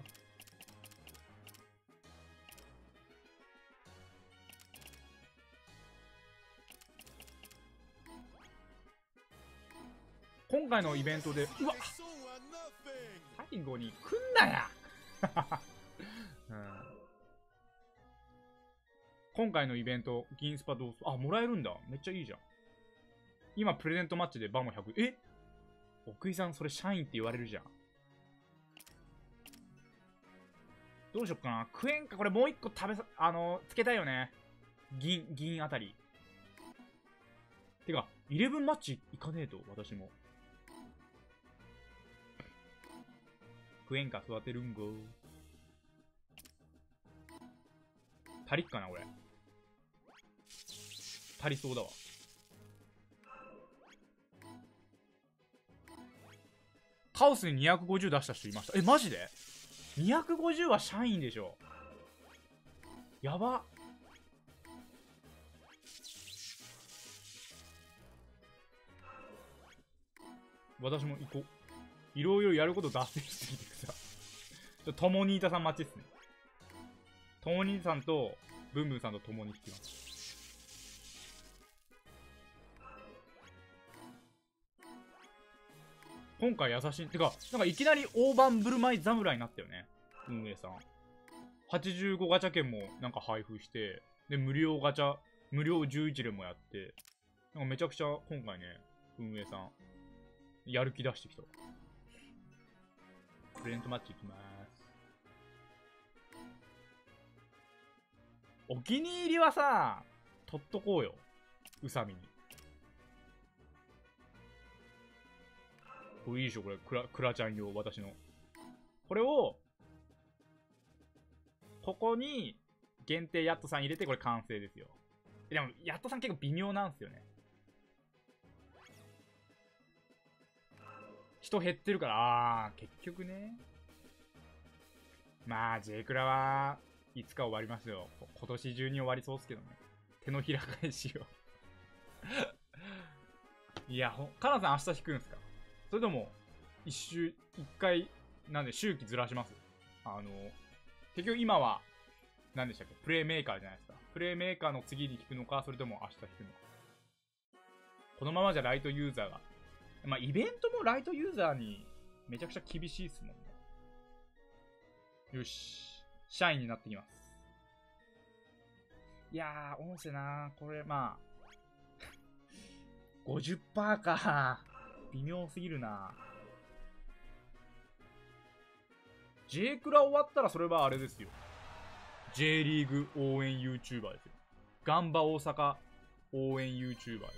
今回のイベントで、うわっ最後に来んなや、うん、今回のイベント、銀スパどうすあ、もらえるんだ。めっちゃいいじゃん。今、プレゼントマッチでバモひゃく。え奥井さん、それ社員って言われるじゃん。どうしよっかな。クエンか、これもう一個食べさ、あのー、つけたいよね。銀、銀あたり。てか、イレブンマッチいかねえと、私も。クエンか育てるんご。足りっかな、これ。足りそうだわ。カオスににひゃくごじゅう出した人いました。え、マジで ?にひゃくごじゅう は社員でしょ。やば。私も行こう。いろいろやること脱線してきてくさ。ちょ、ともにいたさん待ちっすね。ともにいたさんと、ブンブンさんとともに引きます。今回優しい。てか、なんかいきなり大盤振る舞い侍になったよね。運営さん。はちじゅうごガチャ券もなんか配布して、で、無料ガチャ、無料じゅういち連もやって、なんかめちゃくちゃ今回ね、運営さん、やる気出してきた。プレゼントマッチいきまーす。お気に入りはさ、取っとこうよ。宇佐美に。これいいでしょ、これ。クラ、クラちゃん用、私の。これを、ここに、限定ヤットさん入れて、これ完成ですよ。でも、ヤットさん結構微妙なんですよね。人減ってるから、あー、結局ね。まあ、J クラはいつか終わりますよ。今年中に終わりそうっすけどね。手のひら返しよ。いや、ほ、カナさん明日引くんすか？それとも、一周、一回、なんで周期ずらします？あの、結局今は、何でしたっけ？プレイメーカーじゃないですか。プレイメーカーの次に引くのか、それとも明日引くのか。このままじゃライトユーザーが。まあ、イベントもライトユーザーにめちゃくちゃ厳しいっすもんね。よし。社員になってきます。いやー、音声なー。これ、まあ。ごじゅっパーセント か。微妙すぎるな。J クラ終わったらそれはあれですよ。J リーグ応援 YouTuber ですよ。ガンバ大阪応援 YouTuber ですよ。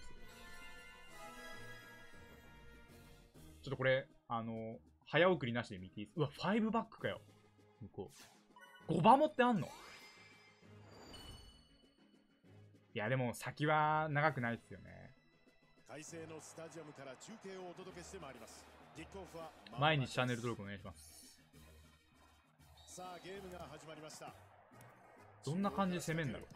ちょっとこれ、あの、早送りなしで見ていいですか？うわ、ファイブバックかよ。向こう。ごばもってあんの？いや、でも先は長くないっすよね。 快晴のスタジアムから中継をお届けしてまいります。キックオフは毎日チャンネル登録お願いします。 さあ、ゲームが始まりました。 どんな感じで攻めんだろう。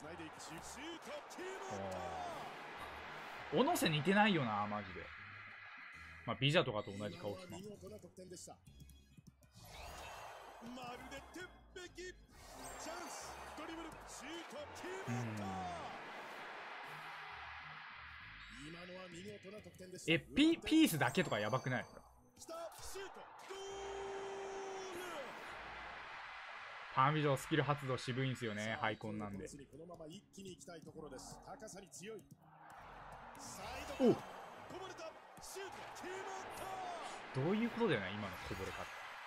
小野瀬似てないよな、マジで。まあ、ビジャとかと同じ顔してます。 まるで鉄壁。チャンス、ドリブル、シュート、決うまった。 ん。 今のは見事な得点でした。 え、ピ、ピースだけとかやばくないですか？ シュート、ゴール。 パーミジョースキル発動渋いんすよね、ハイコンなんで。 このまま一気に行きたいところです。高さに強い。サイおドこぼれた。シュート、決まった。 どういうことだよね、今のこぼれ方。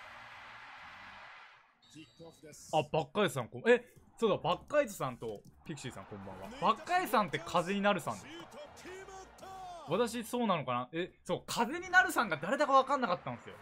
キックオフです。 あ、バッカイズさんこん、え、そうだ、バッカイズさんとピクシーさんこんばんは。バッカイズさんって風になるさんですか？私そうなのかな。え、そう、風になるさんが誰だか分かんなかったんですよ。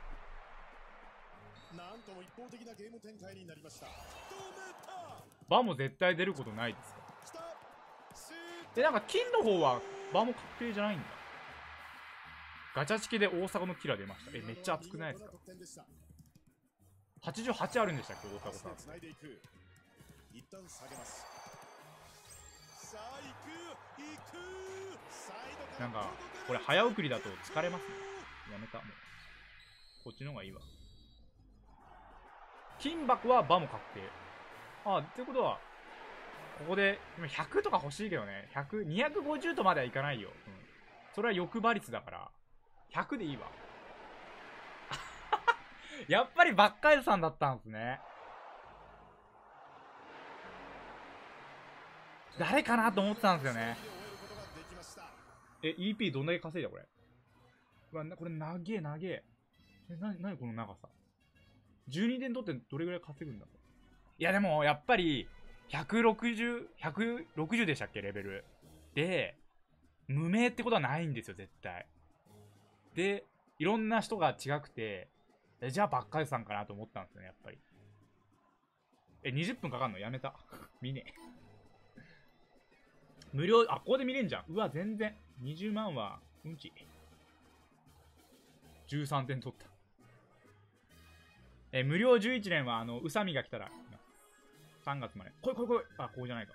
なんとも一方的なゲーム展開になりました。 バも絶対出ることないですか？え、なんか金の方はバも確定じゃないんだ。ガチャチケで大阪のキラー出ました。え、めっちゃ熱くないですか？はちじゅうはちあるんでしたっけ、大迫さん。 一旦下げます。さあ行く行く。サイドからなんかこれ早送りだと疲れますね。やめた。もうこっちの方がいいわ。金箱はバモ確定。ああ、ってことはここで今ひゃくとか欲しいけどね。ひゃく、にひゃくごじゅうとまではいかないよ。うん、それは欲張率だからひゃくでいいわ。やっぱりバッカイドさんだったんですね。誰かなと思ってたんですよね。え、イーピー どんだけ稼いだこれ。うわ、これ長え長え。え、なになにこの長さ。じゅうにてん取ってどれぐらい稼ぐんだ。いやでもやっぱりひゃくろくじゅう、ひゃくろくじゅうでしたっけレベル。で、無名ってことはないんですよ絶対。で、いろんな人が違くて、え、じゃあバッカイドさんかなと思ったんですよね、やっぱり。え、にじゅっぷんかかんのやめた。見ねえ。無料、あ、ここで見れんじゃん。うわ、全然。にじゅうまんは、うんち。じゅうさんてん取った。え、無料じゅういちねんは、あの、宇佐美が来たら、さんがつまで。来い来い来い。あ、こうじゃないか。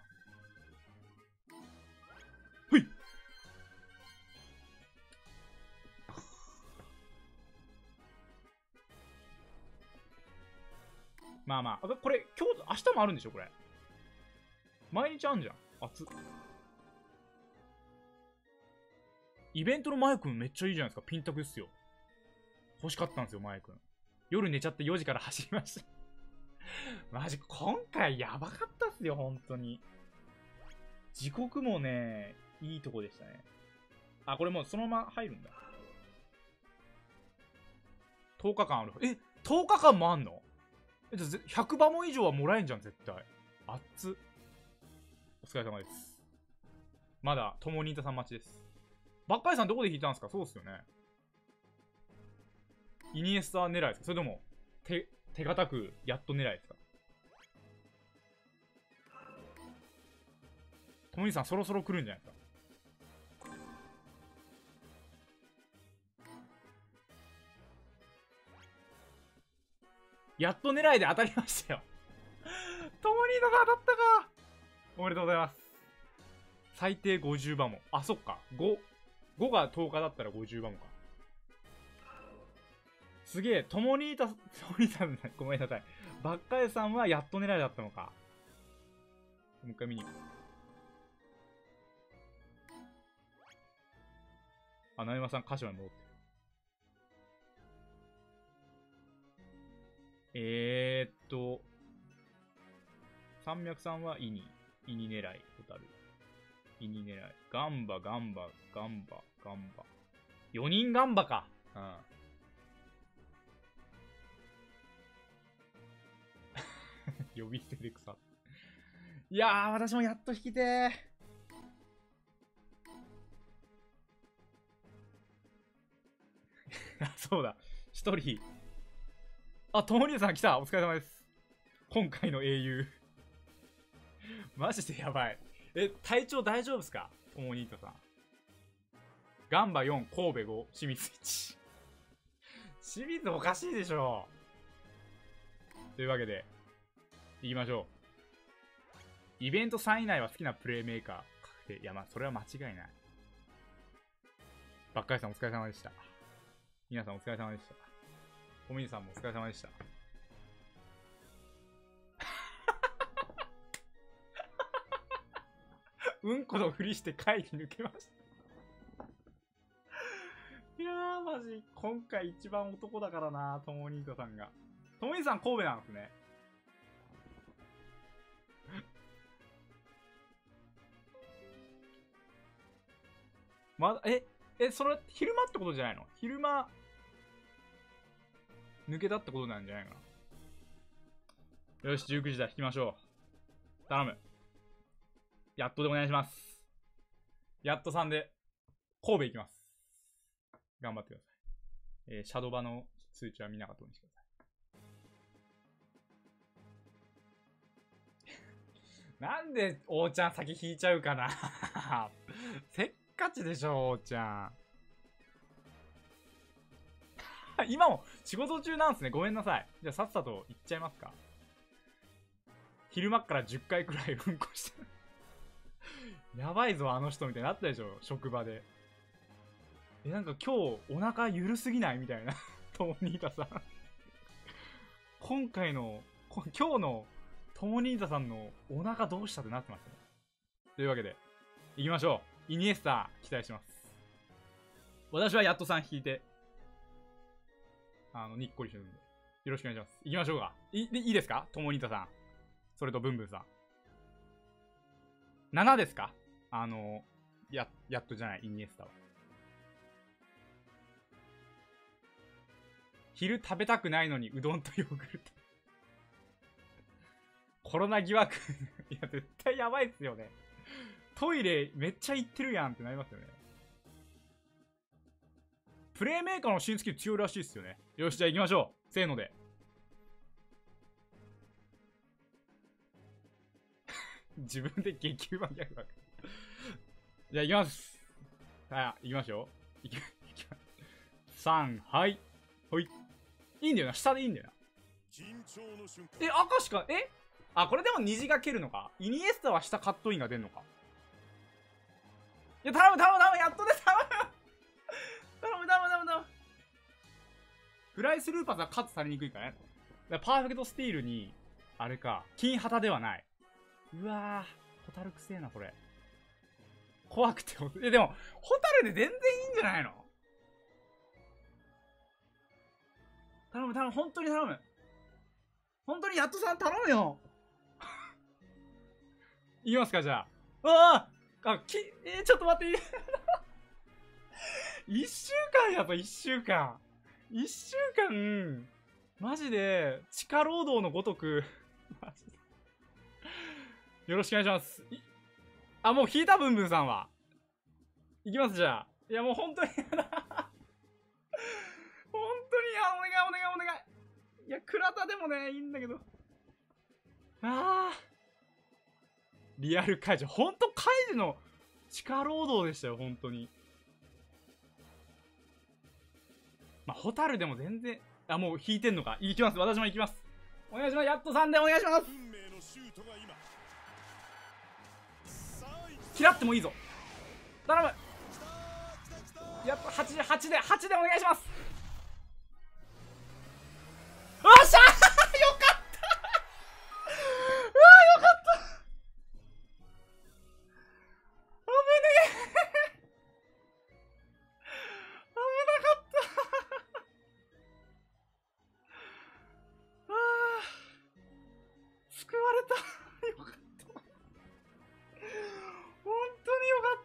ほい。まあまあ、これ、今日、明日もあるんでしょこれ。毎日あんじゃん。熱っ。イベントのマイクめっちゃいいじゃないですか。ピンタクっすよ。欲しかったんですよ、マイク。夜寝ちゃってよじから走りました。マジ、今回やばかったっすよ、本当に。時刻もね、いいとこでしたね。あ、これもうそのまま入るんだ。とおかかんある。え、とおかかんもあんの？え、ひゃくバモ以上はもらえんじゃん、絶対。熱っ。お疲れ様です。まだ、ともにいたさん待ちです。バッカイさんどこで引いたんですか？そうっすよね。イニエスタ狙いですか？それとも、手、手堅く、やっと狙いですか？ともにさんそろそろ来るんじゃないですか？やっと狙いで当たりましたよ。ともにのが当たったか。おめでとうございます。最低ごじゅうバモ。あ、そっか。ご。ごがとおかだったらごじゅうバモか。すげえ。ともにいた、ともにさん、ごめんなさい。バッカエさんはやっと狙いだったのか。もう一回見に行こう。あ、なみまさん、鹿島に戻ってる。えーっと、山脈さんはイニ。イニ狙い、ホタル。イニ狙い。ガンバ、ガンバ、ガンバ、ガンバ。よにんガンバか。うん。呼び捨てで草。いやー、私もやっと引きてー。そうだ。一人。あ、ともにさん来た。お疲れ様です。今回の英雄。マジでやばい。え、体調大丈夫ですか？ともにーとさん。ガンバよん、神戸ご、清水いち。清水おかしいでしょ。というわけで、行きましょう。イベントさん以内は好きなプレイメーカー確定。いや、まあ、それは間違いない。バッカイさんお疲れ様でした。皆さんお疲れ様でした。トミーさんもお疲れ様でした。うんこのふりして会議抜けました。いやー、マジ、今回一番男だからな、ともにーとさんが。ともにーさん神戸なんですね。まだ、え、え、それ、昼間ってことじゃないの？昼間、抜けたってことなんじゃないかな。よし、じゅうくじだ、引きましょう。頼む。やっとでお願いします。やっとさんで、神戸行きます。頑張ってください。えー、シャドバの通知は見なかったようにしてください。なんで、おーちゃん先引いちゃうかな。せっかちでしょ、おーちゃん。今も仕事中なんすね。ごめんなさい。じゃあさっさと行っちゃいますか。 昼間っからじゅっかいくらいうんこしてる。やばいぞ、あの人みたいになったでしょ、職場で。え、なんか今日お腹ゆるすぎないみたいな。トモニータさん。今回の、今日のトモニータさんのお腹どうしたってなってましたね。というわけで、行きましょう。イニエスタ期待します。私はやっとさん引いて、あの、にっこりしてるんで。よろしくお願いします。行きましょうか。い、いいですかトモニータさん。それとブンブンさん。ななですかあの、や、やっとじゃない、イニエスタは。昼食べたくないのにうどんとヨーグルト。コロナ疑惑。いや、絶対やばいっすよね。トイレめっちゃ行ってるやんってなりますよね。プレイメーカーの新スキル強いらしいっすよね。よし、じゃあ行きましょう。せーので。自分で激うまギャグだ。じゃあ行きます。はい、行きましょう。行き、行きます。さん、はい。ほい。いいんだよな、下でいいんだよな。え、赤しか、えあ、これでも虹が蹴るのか。イニエスタは下カットインが出んのか。いや、頼む頼む頼む、やっとで頼む頼む頼む頼む頼む。フライスルーパスはカットされにくいからね。だからパーフェクトスティールに、あれか、金旗ではない。うわぁ、ホタルくせえな、これ。怖くて、え、でも、ホタルで全然いいんじゃないの？頼む頼む、本当に頼む。本当にやっとさん頼むよ。いきますか、じゃあ。うわぁあ、き、えー、ちょっと待って、一週間やぞ、一週間。一週間、マジで、地下労働のごとく、マジで。よろしくお願いします。あ、もう引いたブンブンさんは。いきます、じゃあ。いや、もう本当にやだ。本当に、や、お願いお願いお願い。いや、倉田でもね、いいんだけど。あー。リアルカイジ。ほんとカイジの地下労働でしたよ、本当に。まあ、ホタルでも全然、あ、もう引いてんのか。行きます。私も行きます。お願いします。やっとさんでお願いします。嫌ってもいいぞ。頼む。やっぱはちで、はちで、はちでお願いします。よっしゃーよかったうわーよかった危ねえ危なかったあー救われたよかった本当によか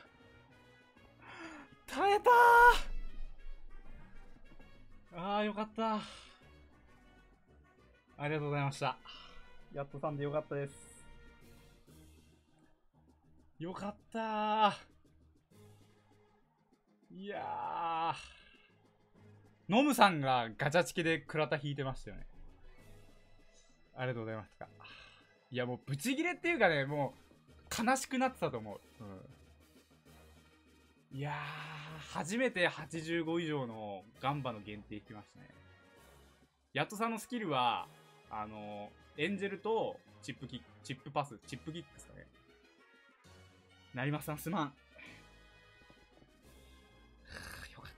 った耐えたーあーよかったありがとうございました。やっとさんでよかったです。よかったー。いやー。ノムさんがガチャチケで倉田引いてましたよね。ありがとうございました。いやもうブチギレっていうかね、もう悲しくなってたと思う。うん、いやー、初めてはちじゅうご以上のガンバの限定引きましたね。やっとさんのスキルは、あの、エンジェルとチップキック、チップパス、チップキックですかね。成増さんすまん。はぁ、よかった。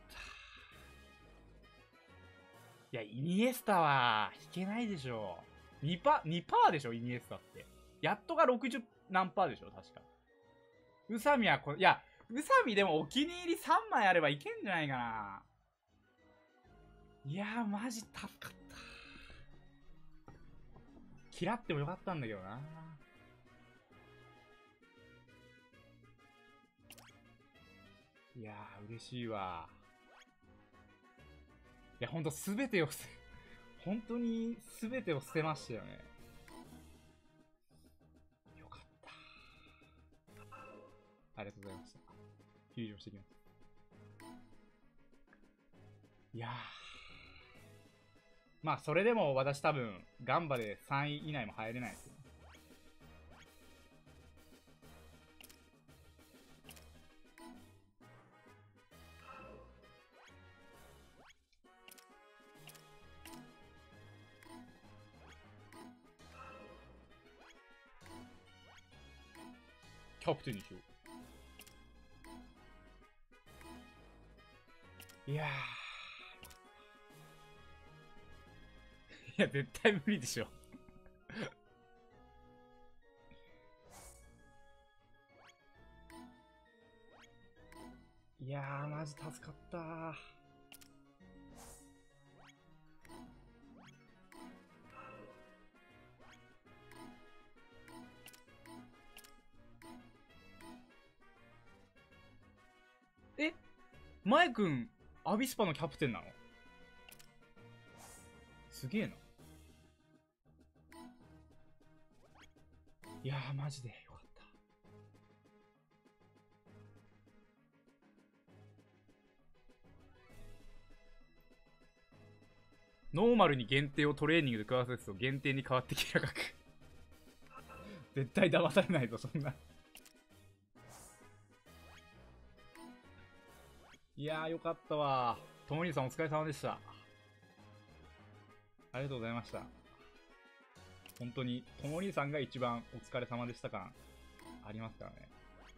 いや、イニエスタは引けないでしょ。にパー、にパーでしょ、イニエスタって。やっとがろくじゅう何パーでしょ、確か。宇佐美はこれ、いや、宇佐美でもお気に入りさんまいあればいけんじゃないかな。いやー、マジ助かった。嫌ってもよかったんだけどな。いやー、嬉しいわ。いや、ほんとすべてを捨て、本当にすべてを捨てましたよね。よかった。ありがとうございました。休場してきます。いやー。まあ、それでも私多分、ガンバでさんい以内も入れないですよ。 キャプテンにしよう。いやー。いや、絶対無理でしょ。いやー、マジ助かったー。え、マイ君、アビスパのキャプテンなの？すげえな。いやー、マジでよかった。ノーマルに限定をトレーニングで食わせると限定に変わってきやがく。絶対騙されないぞ、そんな。いやー、よかったわ。ともにさんお疲れ様でした。ありがとうございました。本当に、ともにさんが一番お疲れ様でした感ありますからね。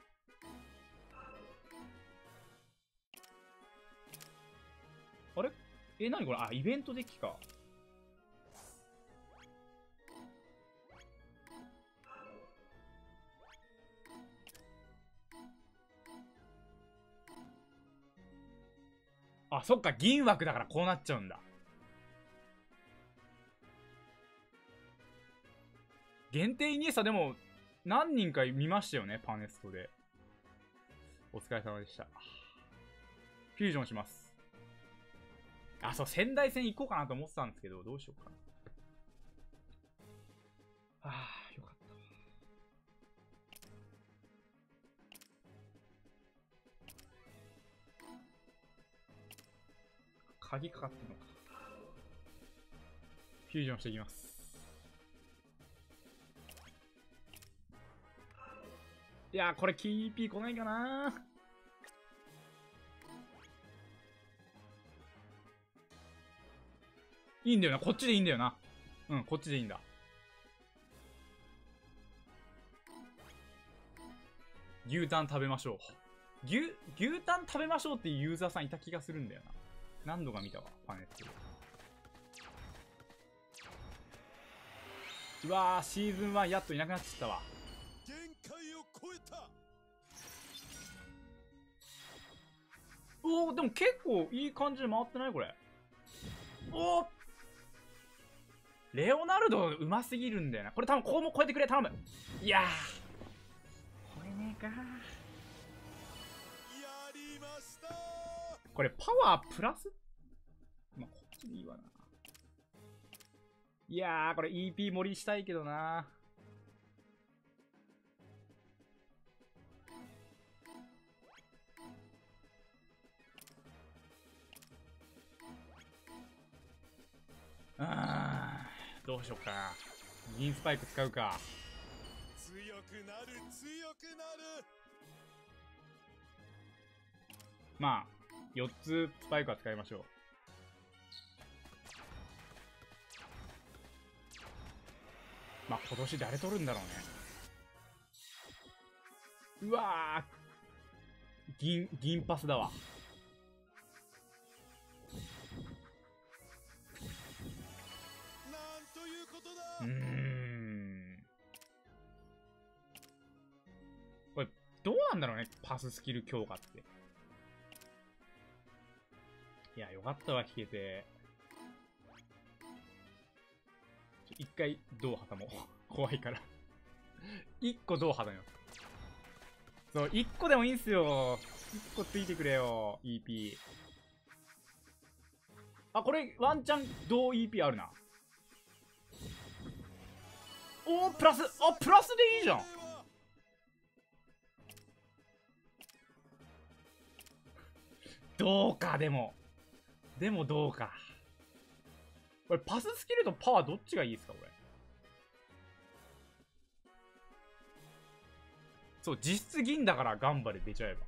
あれえ、なにこれ？あ、イベントデッキか。あ、そっか、銀枠だからこうなっちゃうんだ。限定イニエスタでも何人か見ましたよね、パネストで。お疲れ様でした。フュージョンします。あ、そう、仙台戦行こうかなと思ってたんですけど、どうしようかな。ああ、よかった。鍵かかってんのか。フュージョンしていきます。いやー、これ キーピー 来ないかなー。いいんだよな、こっちでいいんだよな。うん、こっちでいいんだ。牛タン食べましょう。牛、牛タン食べましょうっていうユーザーさんいた気がするんだよな。何度か見たわ、パネット。うわー、シーズンワンやっといなくなっちゃったわ。 限界を超えた。 おー、でも結構いい感じで回ってないこれ。おー、レオナルドうますぎるんだよな。これ多分こうも超えてくれ、頼む。いやー、これねえか。 やりました。 これパワープラス、まあ、こっちでいいわな。いやー、これ イーピー 盛りしたいけどな。あー、どうしよっかな。銀スパイク使うか。 強くなる、強くなる。 まあ、よっつスパイクは使いましょう。まあ、今年誰取るんだろうね。うわー、銀、銀パスだわ。 なんということだ。 うーん。これ、どうなんだろうね、パススキル強化って。いや、よかったわ、引けて。ちょ一回、銅挟もう。怖いから。一個銅挟みます。そう、一個でもいいんすよ。一個ついてくれよ、イーピー。あ、これ、ワンチャン、銅 イーピー あるな。おー、プラス、あ、プラスでいいじゃん。どうか、でも。でもどうか。これ、パススキルとパワーどっちがいいですか、これ。そう、実質銀だからガンバで出ちゃえば。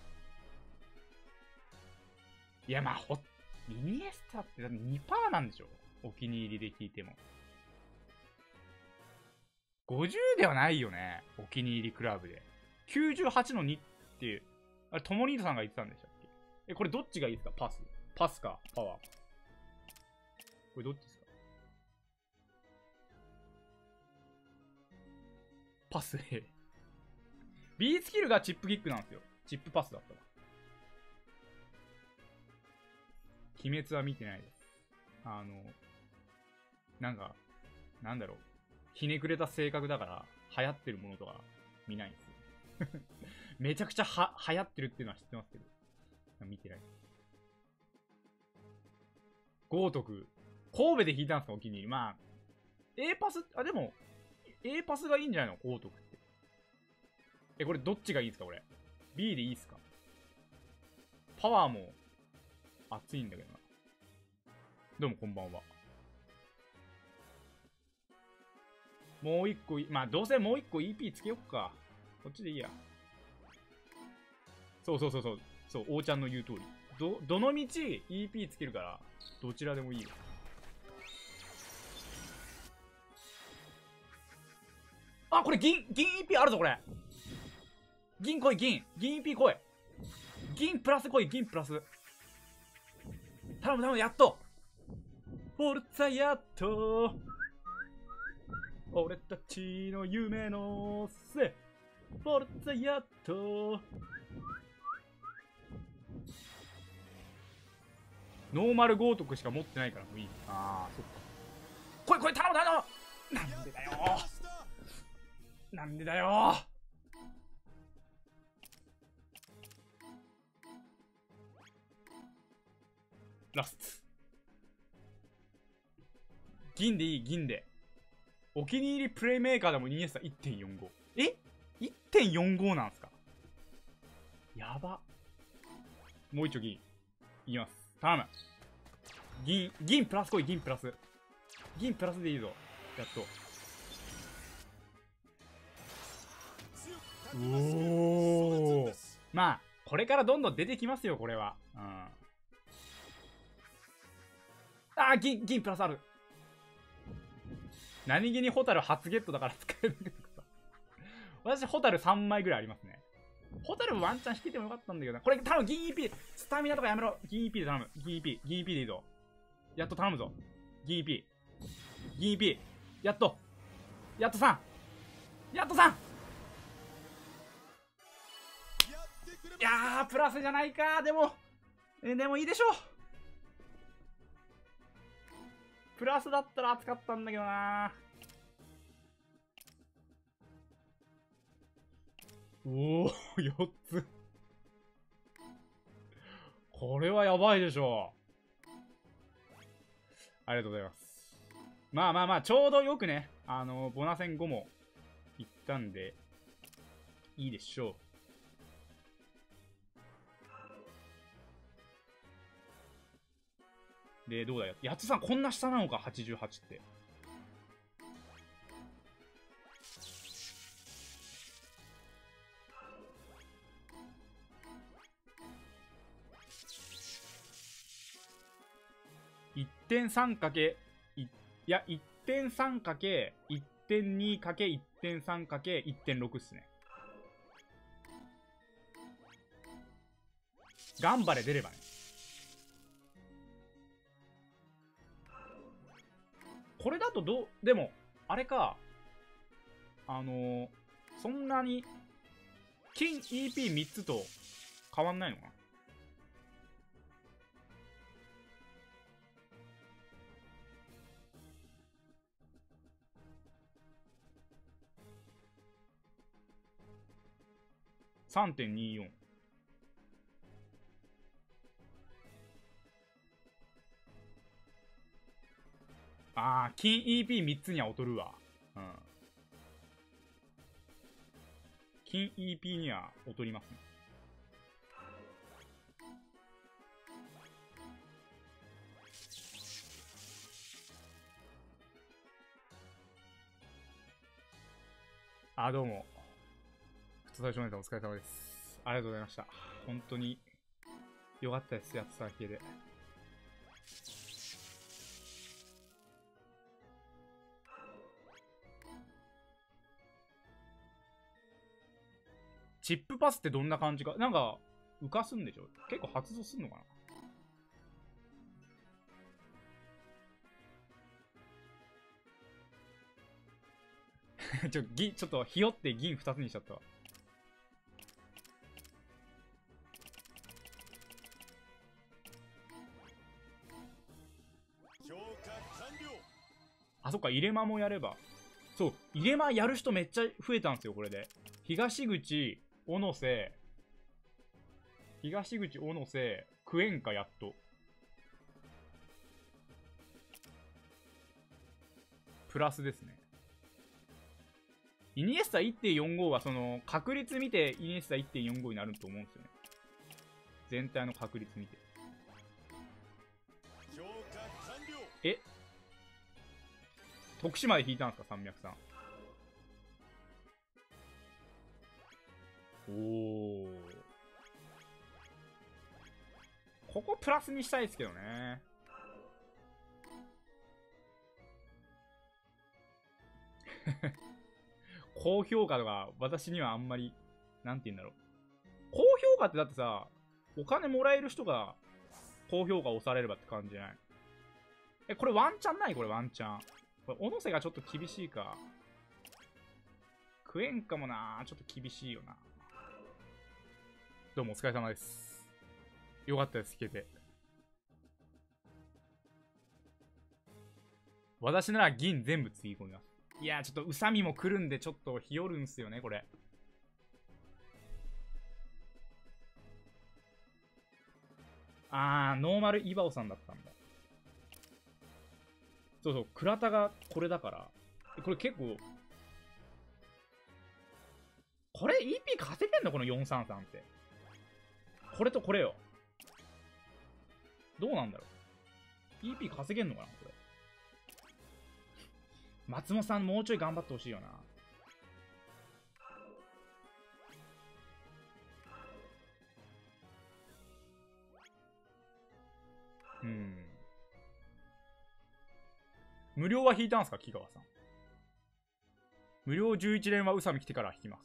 いや、まあ、ほ、イニエスタって にパーセント なんでしょ、お気に入りで聞いても。ごじゅうではないよね、お気に入りクラブで。 きゅうじゅうはちのにっていう、あれ、トモリードさんが言ってたんでしたっけ？え、これどっちがいいですか？パス。パスか、パワー。これどっちですか？パス A。B スキルがチップキックなんですよ。チップパスだったわ。鬼滅は見てないです。あの、なんか、なんだろう。ひねくれた性格だから、流行ってるものとか見ないんですよ。めちゃくちゃは流行ってるっていうのは知ってますけど、見てない。豪徳。神戸で引いたんですか、お気に入り。まあ、A パス、あ、でも、A パスがいいんじゃないの、豪徳って。え、これどっちがいいですか、これ。B でいいっすか？パワーも、熱いんだけどな。どうもこんばんは。もう一個、まあ、どうせもう一個 イーピー つけよっか。こっちでいいや。そうそうそうそう。そう、王ちゃんの言う通り。ど、どのみち イーピー つけるから、どちらでもいいよ。あ、これ銀、銀 イーピー あるぞ、これ。銀来い、銀。銀 イーピー 来い。銀プラス来い、銀プラス。頼む頼む、やっと。フォルツァやっと。俺たちの夢のせ。フォルツァやっと。ノーマル豪徳しか持ってないからもういい。ああ、そっか。来い来い、頼む頼む。なんでだよ。なんでだよ。ラスト。銀でいい、銀で。お気に入りプレイメーカーでもイニエスタ いってんよんご。え ?いってんよんご なんすか？やば。もう一丁銀。いきます。頼む。銀、銀プラス来い、銀プラス。銀プラスでいいぞ。やっと。おー。まあ、これからどんどん出てきますよ、これは。うん。あー、銀、銀プラスある。何気にホタル初ゲットだから使えるんだけどさ。私、ホタルさんまいぐらいありますね。ホタルワンチャン引けてもよかったんだけどな。これ、頼む、銀 イーピー。スタミナとかやめろ。銀 イーピー で頼む。銀 イーピー。銀 イーピー でいいぞ。やっと頼むぞ。銀 イーピー。銀 イーピー。やっと。やっとさん。やっとさん。いやー、プラスじゃないか。でも、え、でもいいでしょう。プラスだったら熱かったんだけどな。おお、よっつ。これはやばいでしょう。ありがとうございます。まあまあまあ、ちょうどよくね、あの、ボナ戦ごも行ったんで、いいでしょう。で、どうだよ。やつさん、こんな下なのか、はちじゅうはちって。いってんさんかけ、いや、いってんさんかけ、いってんにかけ、いってんさんかけ、いってんろく っすね。頑張れ出ればね。これだとどう、でも、あれか、あのー、そんなに、金 イーピーみっ つと変わんないのかな？さんてんにじゅうよん。あー、金 イーピーみっ つには劣るわ。うん。金 イーピー には劣りますね。あ、どうも。普通最初のネタお疲れ様です。ありがとうございました。本当に、よかったです。やってただけで。 チップパスってどんな感じか。なんか、浮かすんでしょ？結構発動すんのかなちょ、銀、ちょっと、ひよって銀ふたつにしちゃったわ。 強化完了。 あ、そっか、入れ間もやれば。そう、入れ間やる人めっちゃ増えたんですよ、これで。東口、小野瀬、東口、小野瀬、クエンカ、やっと。プラスですね。イニエスタ いってんよんご はその確率見てイニエスタ いってんよんご になると思うんですよね。全体の確率見て。 強化完了。 え徳島で引いたんですか、山脈さん。おー。ここプラスにしたいですけどね。高評価とか私にはあんまり、なんて言うんだろう。高評価ってだってさ、お金もらえる人が高評価を押されればって感じじゃない？え、これワンチャンない？これワンチャン。これ、小野瀬がちょっと厳しいか。クエンカもなー、ちょっと厳しいよな。どうもお疲れ様です。よかったです、聞けて。私なら銀全部つぎ込みます。いやー、ちょっと宇佐美も来るんで、ちょっと日和るんすよね、これ。あー、ノーマルイバオさんだったんだ。そうそう、倉田がこれだから。これ結構、これ イーピー 稼げんの？このよんさんさんって。これとこれよ。どうなんだろう。イーピー 稼げんのかなこれ。松本さんもうちょい頑張ってほしいよな。うん。無料は引いたんすか、木川さん。無料じゅういち連は宇佐美来てから引きます。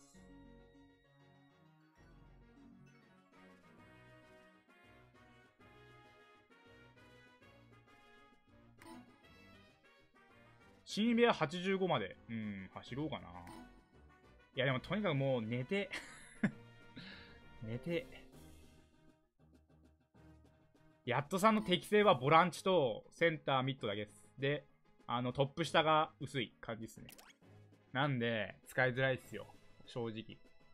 新部屋はちじゅうごまで。うん、走ろうかな。いや、でもとにかくもう寝て。寝て。やっとさんの適性はボランチとセンターミッドだけです。で、あの、トップ下が薄い感じですね。なんで、使いづらいっすよ。正直。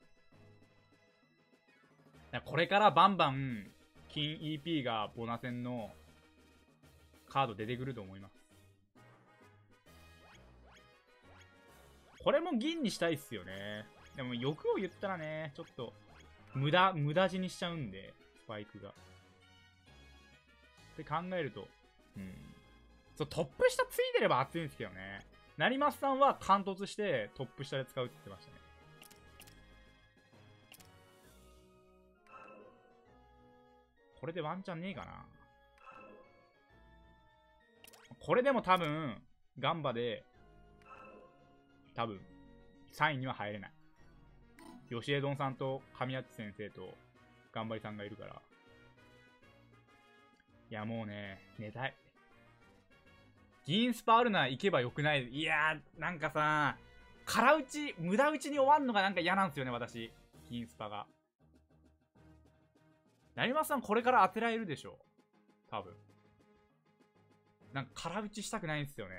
これからバンバン、金 イーピー がボナ戦のカード出てくると思います。これも銀にしたいっすよね。でも欲を言ったらね、ちょっと、無駄、無駄死にしちゃうんで、スパイクが。って考えると、うん。そう、トップ下ついてれば熱いんですけどね。成増さんは貫突してトップ下で使うって言ってましたね。これでワンチャンねえかな。これでも多分、ガンバで、多分、さんいには入れない。吉江丼さんと神谷先生と頑張りさんがいるから。いや、もうね、寝たい。銀スパあるなら行けばよくない？いやー、なんかさ、空打ち、無駄打ちに終わんのがなんか嫌なんですよね、私。銀スパが。成増さんこれから当てられるでしょ。多分。なんか空打ちしたくないんですよね。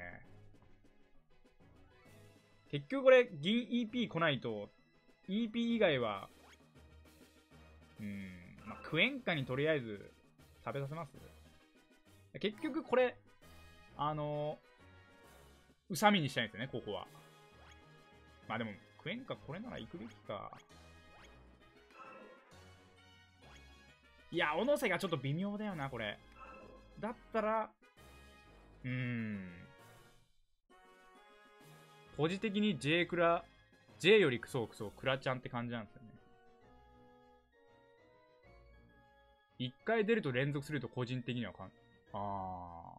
結局これ、銀 イーピー 来ないと、イーピー 以外は、うーん、まあ、クエンカにとりあえず食べさせます？結局これ、あのー、宇佐美にしたいんですよね、ここは。まあでも、クエンカこれなら行くべきか。いや、小野瀬がちょっと微妙だよな、これ。だったら、うーん。ポジ的に J クラ、J よりクソクソ、クラちゃんって感じなんですよね。一回出ると連続すると個人的にはかん、あ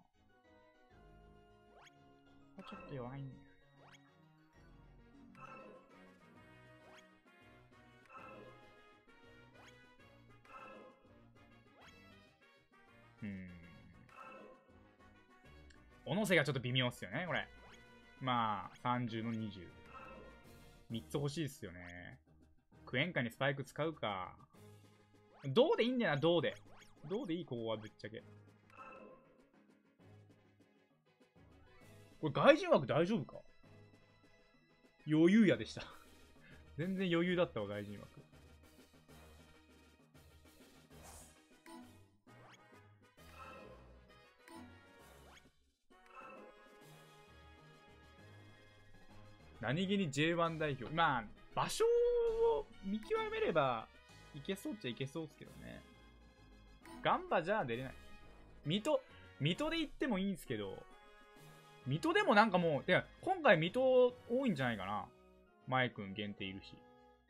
ー。ちょっと弱いんだよ。 うん。小野瀬がちょっと微妙っすよね、これ。まあ、さんじゅうのにじゅう。みっつ欲しいっすよね。クエンカにスパイク使うか。どうでいいんだよな、どうで。どうでいい、ここはぶっちゃけ。これ外人枠大丈夫か？余裕やでした。全然余裕だったわ、外人枠。何気に ジェイワン 代表。まあ、場所を見極めれば、いけそうっちゃいけそうっすけどね。ガンバじゃ出れない。水戸、水戸で行ってもいいんすけど、水戸でもなんかもう、いや、今回水戸多いんじゃないかな。前くん限定いるし。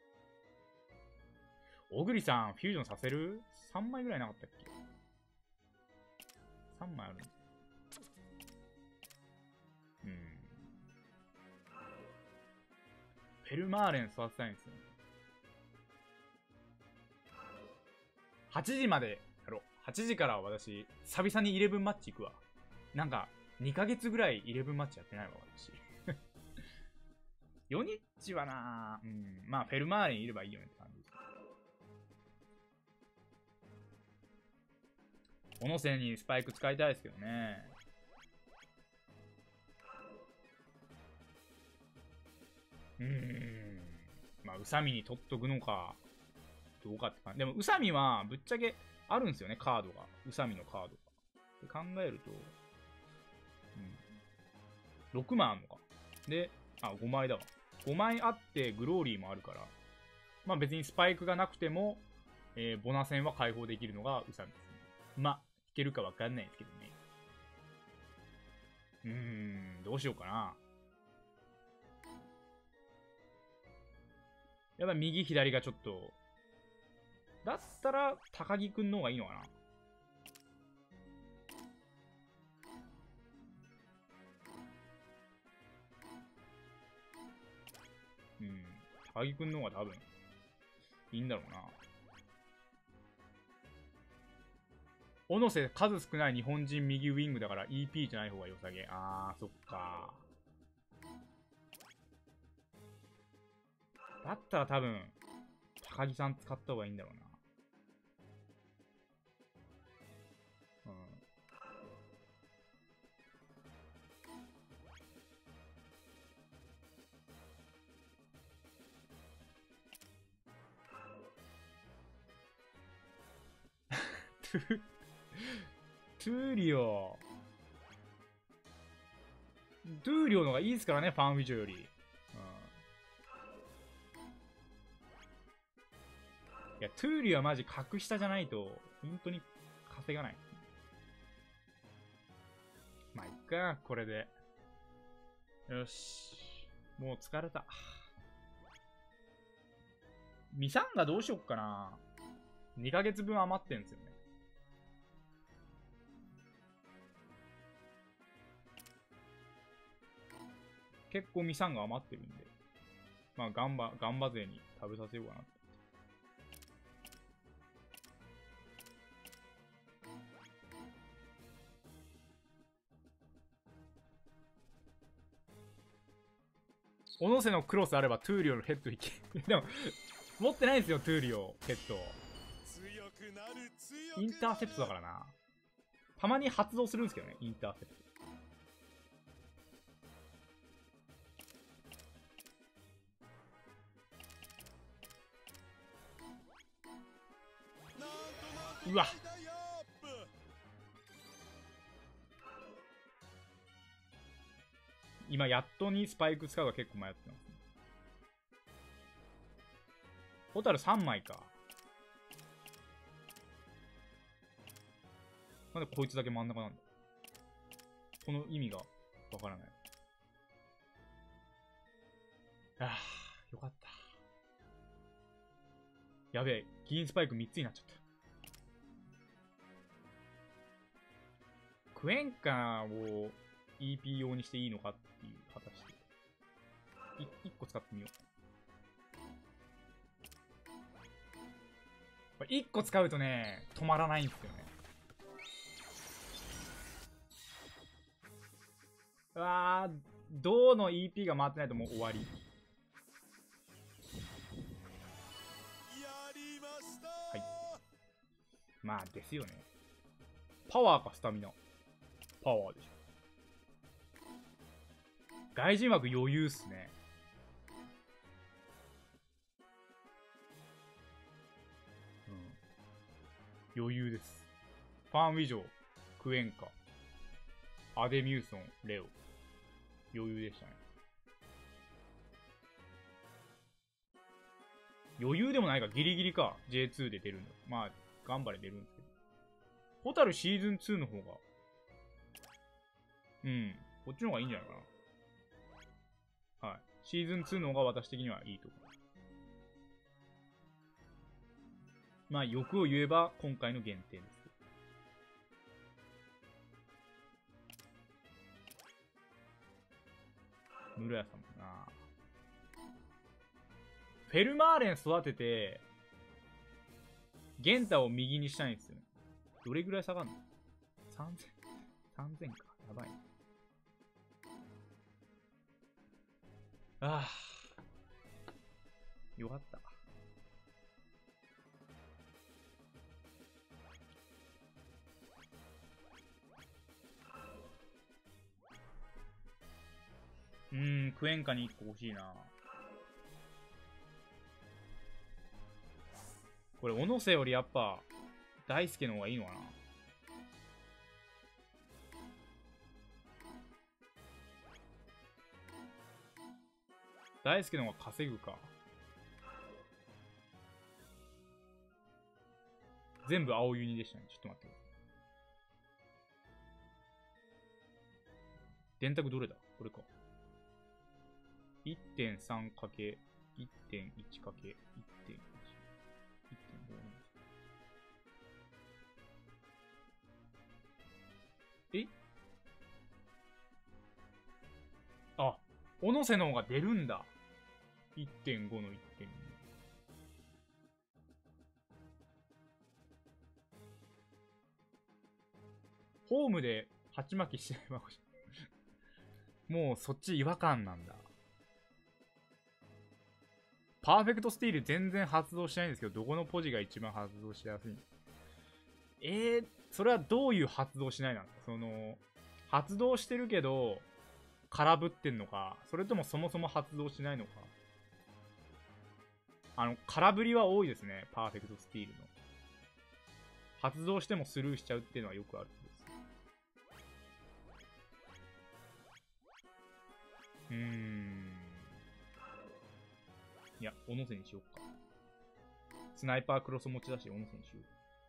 小栗さん、フュージョンさせる ?さん 枚ぐらいなかったっけ ?さん 枚あるんです。うん。フェルマーレン育てたいんですよ。はちじまでやろう。はちじから私、久々にイレブンマッチ行くわ。なんか、にかげつぐらいイレブンマッチやってないわ、私。ヨニッチはなぁ、うん、まあ、フェルマーレンいればいいよねって感じです。小野瀬にスパイク使いたいですけどね。うーん。まあ、宇佐美に取っとくのか、どうかって感じ。でも、宇佐美は、ぶっちゃけ、あるんですよね、カードが。宇佐美のカードが。って考えると、うん。ろくまいあんのか。で、あ、ごまいだわ。ごまいあって、グローリーもあるから。まあ別にスパイクがなくても、えー、ボナ戦は解放できるのが宇佐美ですね。まあ、いけるかわかんないですけどね。うーん、どうしようかな。やっぱ右左がちょっと、だったら、高木くんの方がいいのかな。うん。高木くんの方が多分、いいんだろうな。小野瀬数少ない日本人右ウィングだから イーピー じゃない方が良さげ。あー、そっか。だったら多分、高木さん使った方がいいんだろうな。うん。トゥ、トゥーリオ。トゥーリオの方がいいですからね、ファンフィジョより。うん。いや、トゥーリオはマジ格下じゃないと、本当に稼がない。まあ、いっか、これで。よし。もう疲れた。ミサンガどうしよっかな。にかげつぶん余ってんすよね。結構ミサンガ余ってるんで。まあ、ガンバ、ガンバ勢に食べさせようかなって。小野瀬のクロスあればトゥーリオのヘッドいけ。でも、持ってないんですよ、トゥーリオ、ヘッド。インターセプトだからな。たまに発動するんですけどね、インターセプト。うわ。今、やっとにスパイク使うが結構迷ってますね。ホタルさんまいか。なんでこいつだけ真ん中なんだ。この意味がわからない。ああ、よかった。やべえ、銀スパイクみっつになっちゃった。クエンカを イーピー 用にしていいのかっていう、果たして。いっこ使ってみよう。これいっこ使うとね、止まらないんですよね。 うわー、銅の イーピー が回ってないともう終わり。 やりました。 はい。まあですよね。パワーかスタミナ。パワーでしょ。外人枠余裕っすね。うん。余裕です。ファン・ウィジョー、クエンカ、アデミューソン、レオ。余裕でしたね。余裕でもないか、ギリギリか。ジェイツー で出るの。まあ、頑張れ出るんですけど。ホタルシーズンツーの方が、うん。こっちの方がいいんじゃないかな。はい。シーズンツーの方が私的にはいいと思う。まあ、欲を言えば、今回の限定です。室屋さんもな。フェルマーレン育てて、ゲンタを右にしたいんですよね。どれぐらい下がるの ?さんぜん、さんぜんか。やばいね。ああ。よかった。うーん、クエンカにいっこ欲しいな。これ、小野瀬よりやっぱ、大輔の方がいいのかな。大輔の方が稼ぐか。全部青ユニでしたね。ちょっと待って。電卓どれだこれか。いってんさんかけるいってんいちかけるいってんいち。いってんご。えあ、小野瀬の方が出るんだ。いってんご の いってんに。ホームで鉢巻きしてれば欲しい。もうそっち違和感なんだ。パーフェクトスティール全然発動しないんですけど、どこのポジが一番発動しやすい？えー、それはどういう発動しないなんですか？その、発動してるけど、空振ってんのか、それともそもそも発動しないのか。あの、空振りは多いですね、パーフェクトスティールの。発動してもスルーしちゃうっていうのはよくあるんです。うーん。いや、小野瀬にしよっか。スナイパークロス持ち出して小野瀬にしよ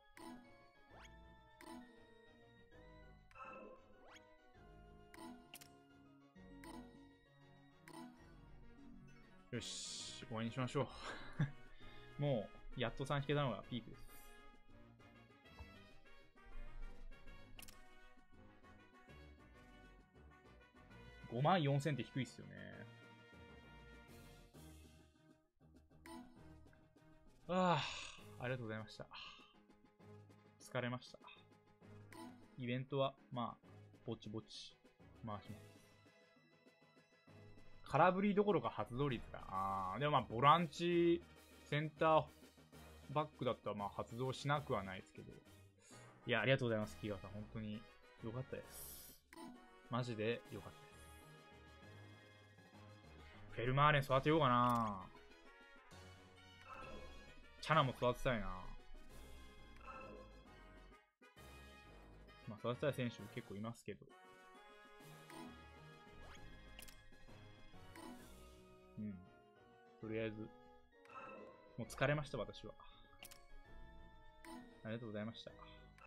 う。よし、終わりにしましょう。もう、やっとさん引けたのがピークです。ごまんよんせんって低いっすよね。ああ、ありがとうございました。疲れました。イベントは、まあ、ぼちぼち回します。空振りどころか発動率だ。あー、でもまあ、ボランチ、センターバックだったらまあ発動しなくはないですけど。いや、ありがとうございます、キーガーさん。本当に良かったです。マジで良かったです。フェルマーレン育てようかな。チャナも育てたいな。まあ、育てたい選手結構いますけど。うん。とりあえず、もう疲れました、私は。ありがとうございました。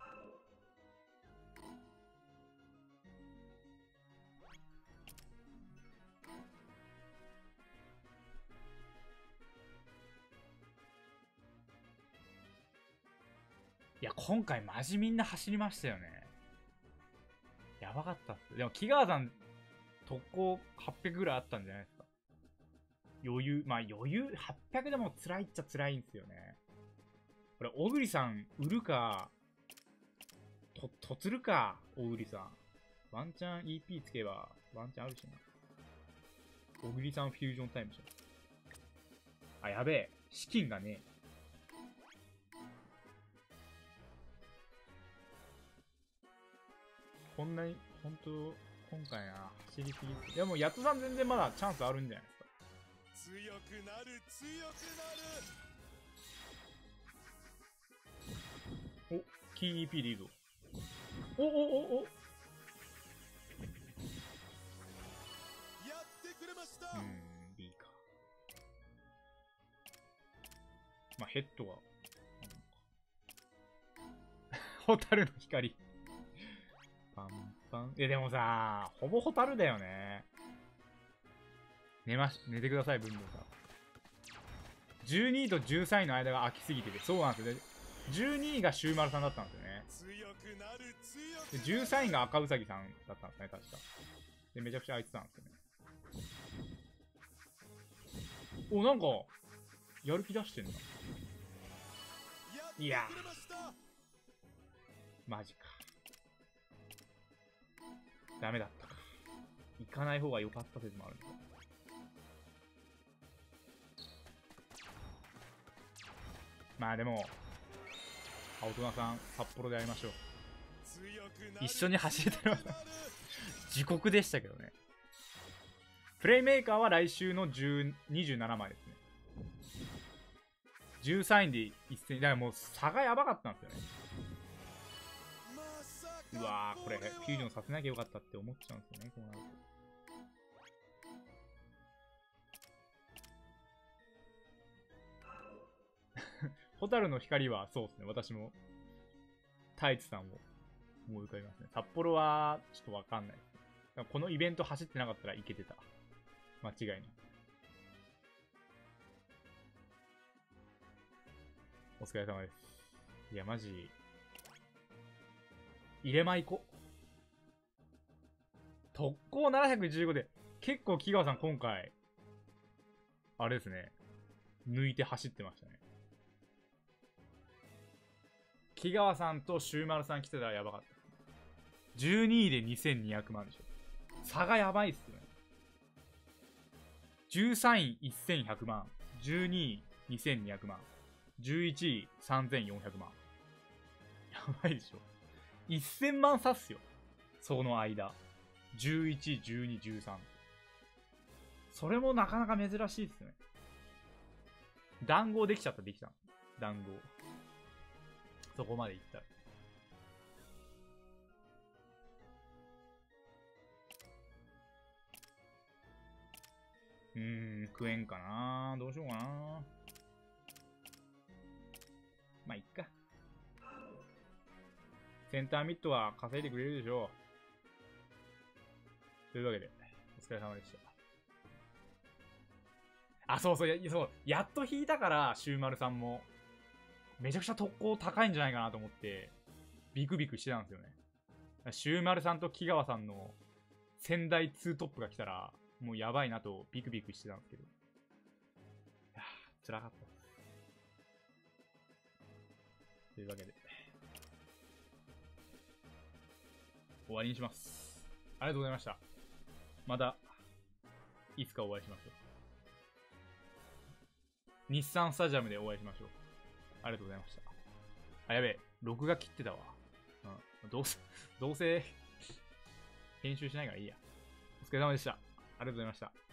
いや、今回マジみんな走りましたよね。やばかったっす。でも、キガーさん、特攻はっぴゃくぐらいあったんじゃないですか。余裕、まあ余裕、はっぴゃくでも辛いっちゃ辛いんですよね。これ、小栗さん、売るか、と、とつるか、小栗さん。ワンチャン イーピー つけば、 ワンチャンあるしな。小栗さんフュージョンタイムじゃん。あ、やべえ。資金がねえ。こんなに、ほんと、今回な、走りすぎ。いやもう、ヤトさん全然まだチャンスあるんじゃないですか。 強くなる強くなる。 お、キー イーピー でいいぞ。おおおお。 やってくれました。 うーん、B か。まあ、ヘッドは。ホタルの光。パンパン。え、でもさ、ほぼホタルだよね。寝まし、寝てください、文房さん。じゅうにいとじゅうさんいの間が空きすぎてて、そうなんですよね。じゅうにいがシューマルさんだったんですよね。 強くなる強くで、じゅうさんいが赤ウサギさんだったんですね、確か。で、めちゃくちゃ空いてたんですよね。お、なんか、やる気出してんだ。いやマジか。ダメだったか。行かない方が良かった説もあるんだ。まあでも、青友さん、札幌でやりましょう。一緒に走れてる時刻でしたけどね。プレイメーカーは来週のじゅう、にじゅうななまいですね。じゅうさんいで一戦、だからもう差がやばかったんですよね。うわー、これ、フュージョンさせなきゃよかったって思っちゃうんですよね、こうなると。ホタルの光は、そうですね、私も、タイツさんを思い浮かびますね。札幌は、ちょっとわかんないですね。このイベント走ってなかったらいけてた。間違いない。お疲れ様です。いや、マジ、入れまいこ。特攻ななひゃくじゅうごで、結構木川さん今回、あれですね、抜いて走ってましたね。木川さんとシューマルさん来てたらやばかった。じゅうにいでにせんにひゃくまんでしょ。差がやばいっすよね。じゅうさんいせんひゃくまん、じゅうにいにせんにひゃくまん、じゅういちいさんぜんよんひゃくまん。やばいでしょ。せんまん差っすよ。その間。じゅういち、じゅうに、じゅうさん。それもなかなか珍しいっすね。談合できちゃった、できた。談合。そこまでいった。うーん、食えんかな。どうしようかな。まあ、いっか。センターミットは稼いでくれるでしょう。というわけで、お疲れ様でした。あ、そうそう、や、そう、やっと引いたから、シューマルさんも、めちゃくちゃ特攻高いんじゃないかなと思って、ビクビクしてたんですよね。シューマルさんと木川さんの仙台ツートップが来たら、もうやばいなとビクビクしてたんですけど。いやー、辛かった。というわけで、終わりにします。ありがとうございました。また、いつかお会いしましょう。日産スタジアムでお会いしましょう。ありがとうございました。あ、やべえ。録画切ってたわ。うん。どうせ、どうせ、編集しないからいいや。お疲れ様でした。ありがとうございました。